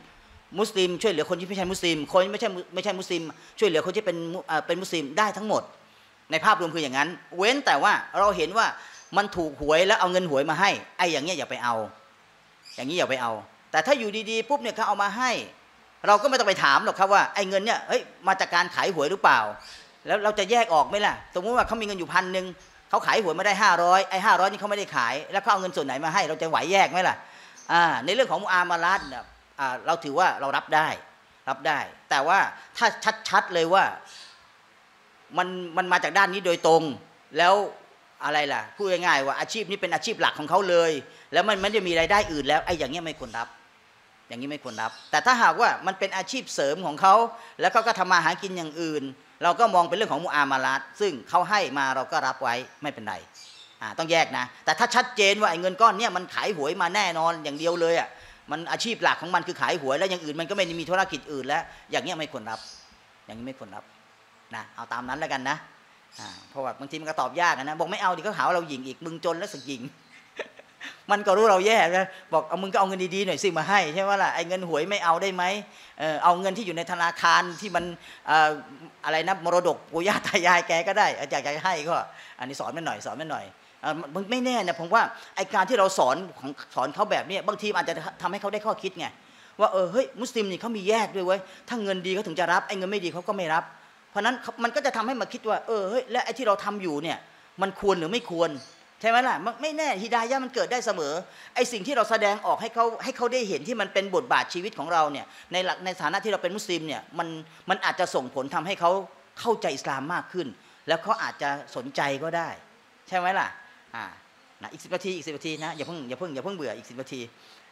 มุสลิมช่วยเหลือคนที่ไม่ใช่มุสลิมคนไม่ใช่มุสลิมช่วยเหลือคนที่เป็นมุสลิมได้ทั้งหมดในภาพรวมคืออย่างนั้นเว้นแต่ว่าเราเห็นว่ามันถูกหวยแล้วเอาเงินหวยมาให้ไอ้อย่างเงี้ยอย่าไปเอาอย่างนี้อย่าไปเอาแต่ถ้าอยู่ดีๆปุ๊บเนี่ยเขาเอามาให้เราก็ไม่ต้องไปถามหรอกครับว่าไอ้เงินเนี่ยเฮ้ยมาจากการขายหวยหรือเปล่าแล้วเราจะแยกออกไหมล่ะสมมติว่าเขามีเงินอยู่1,000เขาขายหวยมาได้500ไอ้500นี่เขาไม่ได้ขายแล้วเขาเอาเงินส่วนไหนมาให้เราจะไหวแยกไหมล่ะในเรื่องของมุอามาลัตเนี่ยเราถือว่าเรารับได้แต่ว่าถ้าชัดๆเลยว่ามันมาจากด้านนี้โดยตรงแล้วอะไรล่ะพูดง่ายๆว่าอาชีพนี้เป็นอาชีพหลักของเขาเลยแล้วมันไม่ได้มีรายได้อื่นแล้วไอ้อย่างเงี้ยไม่ควรรับอย่างนี้ไม่ควรรับแต่ถ้าหากว่ามันเป็นอาชีพเสริมของเขาแล้วก็ทำมาหากินอย่างอื่นเราก็มองเป็นเรื่องของมุอามาลัตซึ่งเขาให้มาเราก็รับไว้ไม่เป็นไรต้องแยกนะแต่ถ้าชัดเจนว่าไอ้เงินก้อนเนี้ยมันขายหวยมาแน่นอนอย่างเดียวเลยมันอาชีพหลักของมันคือขายหวยแล้วอย่างอื่นมันก็ไม่ได้มีธุรกิจอื่นแล้วอย่างเงี้ยไม่ควรรับอย่างนี้ไม่ควรรับนะเอาตามนั้นแล้วกันนะเพราะว่าบางทีมันก็ตอบยากนะบอกไม่เอาดิเขาหาว่าเราหยิงอีกมึงจนแล้วสึกหยิง มันก็รู้เราแย่นะบอกเอามึงก็เอาเงินดีๆหน่อยสิมาให้ใช่ไหมล่ะไอ้เงินหวยไม่เอาได้ไหมเอาเงินที่อยู่ในธนาคารที่มันอะไรนะมรดกปู่ย่าตายายแกก็ได้อยากจะให้ก็อันนี้สอนมันหน่อยมันไม่แน่นะผมว่าไอ้การที่เราสอนเขาแบบนี้บางทีอาจจะทำให้เขาได้ข้อคิดไงว่าเฮ้ยมุสลิมนี่เขามีแยกด้วยเว้ยถ้าเงินดีเขาถึงจะรับไอ้เงินไม่ดีเขาก็ไม่รับเพราะนั้นมันก็จะทำให้มาคิดว่าเฮ้ยและไอ้ที่เราทำอยู่เนี่ยมันควรหรือไม่ควรใช่ไหมล่ะไม่แน่ฮิดายะห์มันเกิดได้เสมอไอ้สิ่งที่เราแสดงออกให้เขาได้เห็นที่มันเป็นบทบาทชีวิตของเราเนี่ยในฐานะที่เราเป็นมุสลิมเนี่ยมันอาจจะส่งผลทำให้เขาเข้าใจอิสลามมากขึ้นแล้วเขาอาจจะสนใจก็ได้ใช่ไหมล่ะนะอีก10 นาทีนะอย่าเพิ่งเบื่ออีก10 นาที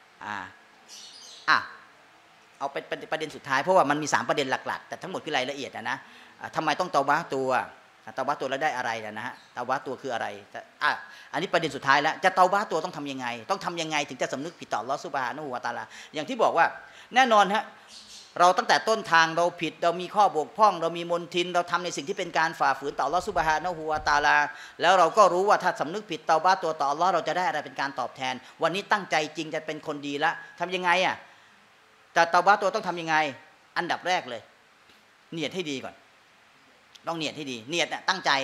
เอาเป็นประเด็นสุดท้ายเพราะว่ามันมี3ประเด็นหลักๆแต่ทั้งหมดคือรายละเอียดนะทำไมต้องเตาบะห์ตัวแล้วได้อะไรนะฮะเตาบะห์ตัวคืออะไรอันนี้ประเด็นสุดท้ายแล้วจะเตาบะห์ตัวต้องทำยังไงถึงจะสำนึกผิดต่ออัลเลาะห์ซุบฮานะฮูวะตะอาลาอย่างที่บอกว่าแน่นอนฮะเราตั้งแต่ต้นทางเราผิดเรามีข้อบกพร่องเรามีมลทินเราทำในสิ่งที่เป็นการฝ่าฝืนต่ออัลเลาะห์ซุบฮานะฮูวะตะอาลาแล้วเราก็รู้ว่าถ้าสำนึกผิดเตาบะห์ตัวต่ออัลเลาะห์เราจะได้อะไรเป็นการตอบแทนวันนี้ตั้งใจจริงจะเป็นคนดีละทำยังไงจะเตาบะห์ตัวต้องทำยังไงอันดับแรกเลยเนียดให้ดีก่อนต้องเนียดให้ดีเนียดตั้งใจ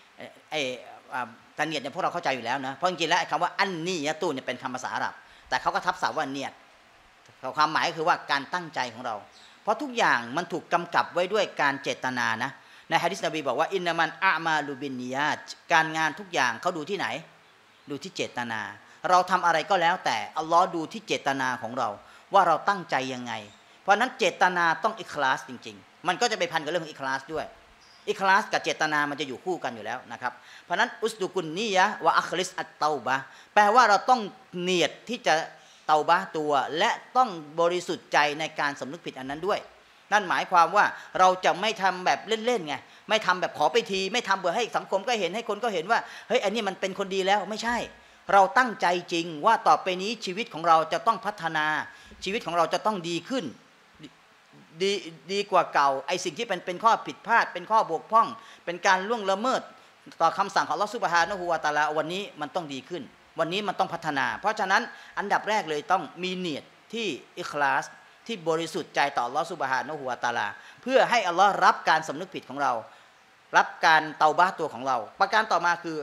การเนียดเนี่ยพวกเราเข้าใจอยู่แล้วนะเพราะจริงๆแล้วคำว่าอันนียะตูเนี่ยเป็นคำภาษาอาหรับแต่เขาก็ทับศัพท์ว่าเนียดความหมายคือว่าการตั้งใจของเราเพราะทุกอย่างมันถูกกำกับไว้ด้วยการเจตนานะในหะดีษนบีบอกว่าอินนามันอะมาลูบินนียาตการงานทุกอย่างเขาดูที่ไหนดูที่เจตนาเราทำอะไรก็แล้วแต่อัลลอฮ์ดูที่เจตนาของเราว่าเราตั้งใจยังไงเพราะนั้นเจตนาต้องอิคลาสจริงๆมันก็จะไปพันกับเรื่องของอิคลาสด้วยอิคลาสกับเจตนามันจะอยู่คู่กันอยู่แล้วนะครับเพราะนั้นอุสดุกุนนียะวะอัคลิสอัตเตาบะแปลว่าเราต้องเนียดที่จะเตาบะตัวและต้องบริสุทธิ์ใจในการสำนึกผิดอันนั้นด้วยนั่นหมายความว่าเราจะไม่ทำแบบเล่นๆไงไม่ทำแบบขอไปทีไม่ทำเพื่อให้สังคมก็เห็นให้คนก็เห็นว่าเฮ้ยอันนี้มันเป็นคนดีแล้วไม่ใช่เราตั้งใจจริงว่าต่อไปนี้ชีวิตของเราจะต้องพัฒนาชีวิตของเราจะต้องดีขึ้นดีกว่าเก่าไอ้สิ่งที่เป็นข้อผิดพลาดเป็นข้อบกพร่องเป็นการล่วงละเมิดต่อคำสั่งของอัลเลาะห์ซุบฮานะฮูวะตะอาลาวันนี้มันต้องดีขึ้นวันนี้มันต้องพัฒนาเพราะฉะนั้นอันดับแรกเลยต้องมีเนียดที่อิคลาสที่บริสุทธิ์ใจต่ออัลเลาะห์ซุบฮานะฮูวะตะอาลาเพื่อให้อัลเลาะห์รับการสำนึกผิดของเรารับการเตาบะห์ตัวของเราประการต่อมาคือ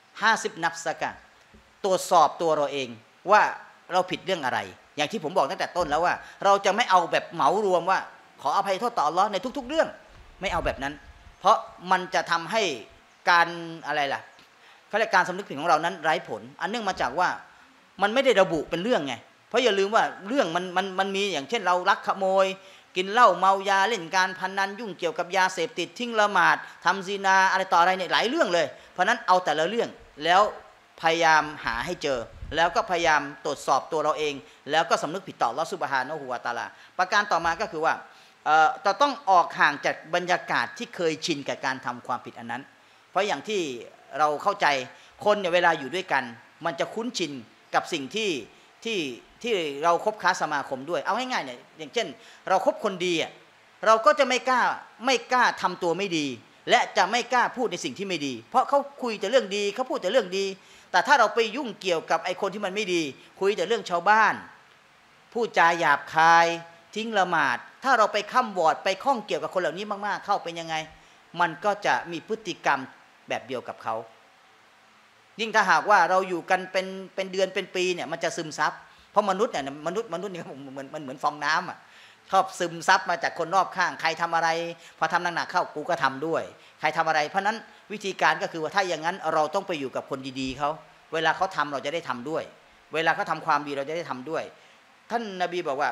50นัฟซะกะตรวจสอบตัวเราเองว่าเราผิดเรื่องอะไรอย่างที่ผมบอกตั้งแต่ต้นแล้วว่าเราจะไม่เอาแบบเหมารวมว่าขออภัยโทษต่ออัลเลาะห์ในทุกๆเรื่องไม่เอาแบบนั้นเพราะมันจะทำให้การอะไรล่ะเขาเรียกการสำนึกผิดของเรานั้นไร้ผลอันเนื่องมาจากว่ามันไม่ได้ระบุเป็นเรื่องไงเพราะอย่าลืมว่าเรื่องมันมีอย่างเช่นเราลักขโมยกินเหล้าเมายาเล่นการพนันยุ่งเกี่ยวกับยาเสพติดทิ้งละหมาดทำซินาอะไรต่ออะไรเนี่ยหลายเรื่องเลยเพราะนั้นเอาแต่ละเรื่องแล้วพยายามหาให้เจอแล้วก็พยายามตรวจสอบตัวเราเองแล้วก็สำนึกผิดต่ออัลเลาะห์ซุบฮานะฮูวะตะอาลาประการต่อมาก็คือว่าจะต้องออกห่างจากบรรยากาศที่เคยชินกับการทำความผิดอันนั้นเพราะอย่างที่เราเข้าใจคนเนี่ยเวลาอยู่ด้วยกันมันจะคุ้นชินกับสิ่งที่เราคบค้าสมาคมด้วยเอาง่ายๆเนี่ยอย่างเช่นเราคบคนดีเราก็จะไม่กล้าทำตัวไม่ดีและจะไม่กล้าพูดในสิ่งที่ไม่ดีเพราะเขาคุยแต่เรื่องดีเขาพูดแต่เรื่องดีแต่ถ้าเราไปยุ่งเกี่ยวกับไอ้คนที่มันไม่ดีคุยแต่เรื่องชาวบ้านพูดจาหยาบคายททิ้งละหมาดถ้าเราไปค้ำวอดไปข้องเกี่ยวกับคนเหล่านี้มากๆเข้าเป็นยังไงมันก็จะมีพฤติกรรมแบบเดียวกับเขายิ่งถ้าหากว่าเราอยู่กันเป็นเดือนเป็นปีเนี่ยมันจะซึมซับเพราะมนุษย์เนี่ยมนุษย์นี่มันเหมือนฟองน้ำอ่ะชอบซึมซับมาจากคนรอบข้างใครทำอะไรพอทำหนักๆเข้ากูก็ทำด้วยใครทำอะไรเพราะนั้นวิธีการก็คือว่าถ้าอย่างนั้นเราต้องไปอยู่กับคนดีๆเขาเวลาเขาทำเราจะได้ทำด้วยเวลาเขาทำความดีเราจะได้ทำด้วยท่านนบีบอกว่า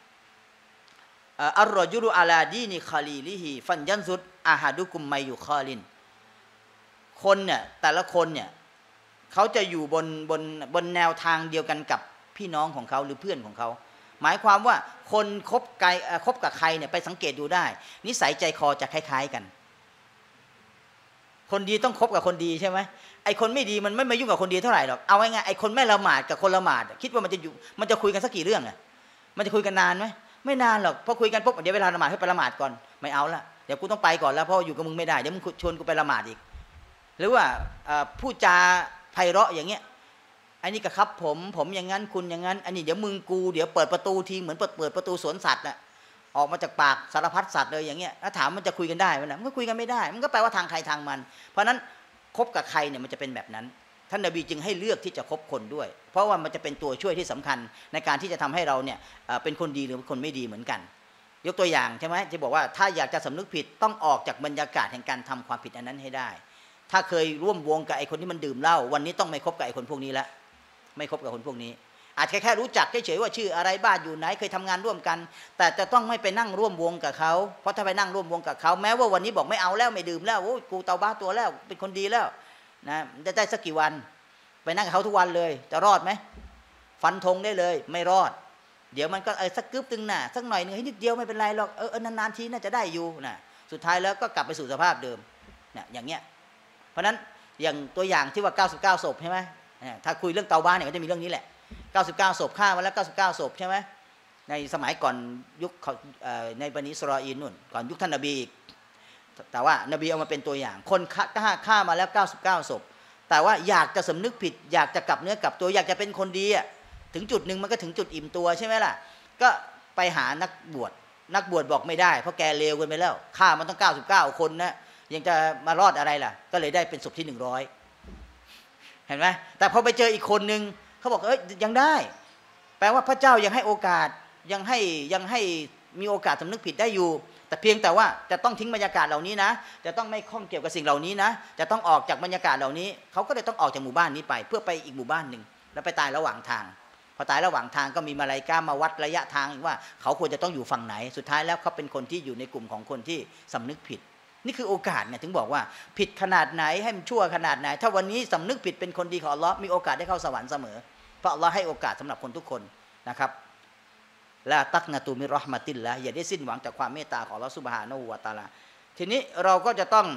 อัลรอจุลุอาลาดีนิคาลีลิฮิฟันยันซุดอาฮาดุกุมไมยุคอลินคนเนี่ยแต่ละคนเนี่ยเขาจะอยู่บนแนวทางเดียวกันกับพี่น้องของเขาหรือเพื่อนของเขาหมายความว่าคนคบกับใครเนี่ยไปสังเกตดูได้นิสัยใจคอจะคล้ายๆกันคนดีต้องคบกับคนดีใช่ไหมไอ้คนไม่ดีมันไม่มายุ่งกับคนดีเท่าไหร่หรอกเอาง่ายๆไอ้คนไม่ละหมาดกับคนละหมาดคิดว่ามันจะคุยกันสักกี่เรื่องอ่ะมันจะคุยกันนานไหมไม่นานหรอกพอคุยกันปุ๊บเดี๋ยวเวลาละหมาดให้ไปละหมาดก่อนไม่เอาละเดี๋ยวกูต้องไปก่อนแล้วเพราะอยู่กับมึงไม่ได้เดี๋ยวมึงชวนกูไปละหมาดอีกหรือว่าพูดจาไพเราะอย่างเงี้ยอันนี้ก็ครับผมอย่างนั้นคุณอย่างนั้นอันนี้เดี๋ยวมึงกูเดี๋ยวเปิดประตูทีเหมือนเปิดประตูสวนสัตว์น่ะออกมาจากปากสารพัดสัตว์เลยอย่างเงี้ยถ้าถามมันจะคุยกันได้ไหมนะมันก็คุยกันไม่ได้มันก็แปลว่าทางใครทางมันเพราะนั้นคบกับใครเนี่ยมันจะเป็นแบบนั้นท่านนบีจึงให้เลือกที่จะคบคนด้วยเพราะว่ามันจะเป็นตัวช่วยที่สำคัญในการที่จะทำให้เราเนี่ยเป็นคนดีหรือคนไม่ดีเหมือนกันยกตัวอย่างใช่ไหมที่บอกว่าถ้าอยากจะสำนึกผิดต้องออกจากบรรยากาศแห่งการทำความผิดอันนั้นให้ได้ถ้าเคยร่วมวงกับไอ้คนที่มันดื่มเหล้าวันนี้ต้องไม่คบกับไอ้คนพวกนี้ละไม่คบกับคนพวกนี้อาจจะแค่รู้จักเฉยๆว่าชื่ออะไรบ้านอยู่ไหนเคยทำงานร่วมกันแต่จะต้องไม่ไปนั่งร่วมวงกับเขาเพราะถ้าไปนั่งร่วมวงกับเขาแม้ว่าวันนี้บอกไม่เอาแล้วไม่ดื่มแล้วโอ้กูเตาบ้าตัวแล้วเป็นคนดีแล้วนะจะได้สักกี่วันไปนั่งกับเขาทุกวันเลยจะรอดไหมฟันธงได้เลยไม่รอดเดี๋ยวมันก็สักกึ๊บตึงหน่ะสักหน่อยนึงนิดเดียวไม่เป็นไรหรอกนานๆทีน่าจะได้อยู่นะสุดท้ายแล้วก็กลับไปสู่สภาพเดิมเนี่ยอย่างเงี้ยเพราะนั้นอย่างตัวอย่างที่ว่า99ศพใช่ไหมถ้าคุยเรื่องเตาบ้านเนี่ยก็จะมีเรื่องนี้แหละ99ศพฆ่ามาแล้ว99ศพใช่ไหมในสมัยก่อนยุคในบันิอิสราเอลนู่นก่อนยุคท่านนบีแต่ว่านบีเอามาเป็นตัวอย่างคนฆ่ามาแล้ว99ศพแต่ว่าอยากจะสำนึกผิดอยากจะกลับเนื้อกลับตัวอยากจะเป็นคนดีถึงจุดหนึ่งมันก็ถึงจุดอิ่มตัวใช่ไหมล่ะก็ไปหานักบวชบอกไม่ได้เพราะแกเลวกันไปแล้วฆ่ามันต้อง99คนนะยังจะมารอดอะไรล่ะก็เลยได้เป็นศพที่100เห็นไหมแต่พอไปเจออีกคนนึงเขาบอกยังได้แปลว่าพระเจ้ายังให้โอกาสยังให้มีโอกาสสำนึกผิดได้อยู่แต่เพียงแต่ว่าจะต้องทิ้งบรรยากาศเหล่านี้นะจะต้องไม่ข้องเกี่ยวกับสิ่งเหล่านี้นะจะต้องออกจากบรรยากาศเหล่านี้เขาก็เลยต้องออกจากหมู่บ้านนี้ไปเพื่อไปอีกหมู่บ้านหนึ่งแล้วไปตายระหว่างทางพอตายระหว่างทางก็มีมาลาอิกะห์มาวัดระยะทางว่าเขาควรจะต้องอยู่ฝั่งไหนสุดท้ายแล้วเขาเป็นคนที่อยู่ในกลุ่มของคนที่สำนึกผิดนี่คือโอกาสเนี่ยถึงบอกว่าผิดขนาดไหนให้มันชั่วขนาดไหนถ้าวันนี้สำนึกผิดเป็นคนดีของอัลเลาะห์มีโอกาสได้เข้าสวรรค์เสมอเพราะอัลเลาะห์ให้โอกาสสำหรับคนทุกคนนะครับละตักนะตูมิรอห์มะติลละอย่าได้สิ้นหวังจากความเมตตาของอัลเลาะห์ซุบฮานะฮูวะตะอาลาทีนี้เราก็จะต้อง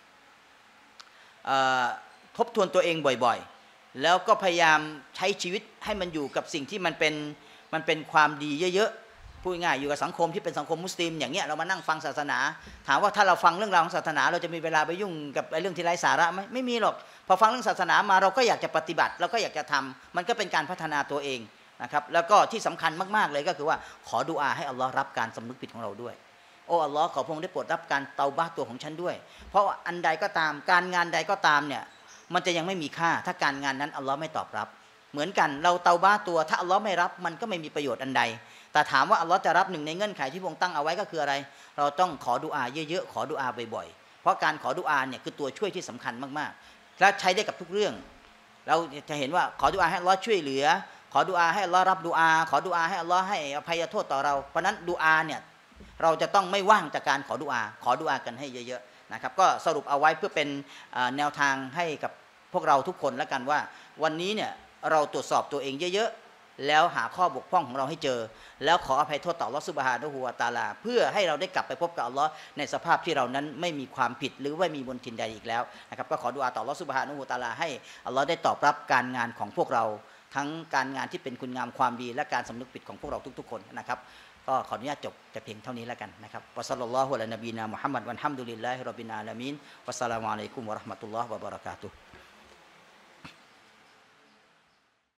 ทบทวนตัวเองบ่อยๆแล้วก็พยายามใช้ชีวิตให้มันอยู่กับสิ่งที่มันเป็นความดีเยอะๆพูดง่ายอยู่กับสังคมที่เป็นสังคมมุสลิมอย่างเงี้ยเรามานั่งฟังศาสนาถามว่าถ้าเราฟังเรื่องราวของศาสนาเราจะมีเวลาไปยุ่งกับเรื่องที่ไร้สาระไหมไม่มีหรอกพอฟังเรื่องศาสนามาเราก็อยากจะปฏิบัติเราก็อยากจะทำมันก็เป็นการพัฒนาตัวเองนะครับแล้วก็ที่สำคัญมากๆเลยก็คือว่าขอดุอาให้อัลลอฮ์รับการสำนึกผิดของเราด้วยโอ้อัลลอฮ์ขอพระองค์ได้โปรดรับการเตาบะห์ตัวของฉันด้วยเพราะอันใดก็ตามการงานใดก็ตามเนี่ยมันจะยังไม่มีค่าถ้าการงานนั้นอัลลอฮ์ไม่ตอบรับเหมือนกันเราเตาบะห์ตัวถ้าอัลลอฮ์ไม่รับมันก็ไม่มีประโยชน์อันใดแต่ถามว่าอัลลอฮ์จะรับหนึ่งในเงื่อนไขที่พระองค์ตั้งเอาไว้ก็คืออะไรเราต้องขอดุอาเยอะๆขอดุอาบ่อยๆเพราะการขอดุอาเนี่ยคือตัวช่วยที่สำคัญมากๆและใช้ได้กับทุกเรื่องเราจะเห็นว่าขอดุอาให้อัลลอฮ์ช่วยเหลือขอดุอาให้อัลลอฮ์รับดุอาขอดุอาให้อัลลอฮ์ให้อภัยโทษต่อเราเพราะนั้นดุอาเนี่ยเราจะต้องไม่ว่างจากการขอดุอากันให้เยอะๆนะครับก็สรุปเอาไว้เพื่อเป็นแนวทางให้กับพวกเราทุกคนแล้วกันว่าวันนี้เนี่ยเราตรวจสอบตัวเองเยอะๆแล้วหาข้อบกพร่องของเราให้เจอแล้วขออภัยโทษต่ออัลเลาะห์ซุบฮานะฮูวะตะอาลาเพื่อให้เราได้กลับไปพบกับอัลเลาะห์ในสภาพที่เรานั้นไม่มีความผิดหรือไม่มีมลทินใดอีกแล้วนะครับก็ขอดุอาต่ออัลเลาะห์ซุบฮานะฮูวะตะอาลาให้อัลเลาะห์ได้ตอบรับการงานของพวกเราทั้งการงานที่เป็นคุณงามความดีและการสำนึกผิดของพวกเราทุกๆคนนะครับก็ขออนุญาตจบแต่เพียงเท่านี้แล้วกันนะครับวะศ็อลลัลลอฮุอะลานบีนามุฮัมมัดวัลฮัมดุลิลลาฮิร็อบบิลอาลามีนวัสสลามุอะลัยกุมวะเราะห์มะตุลลอฮ์วะบะเราะกาตุฮ์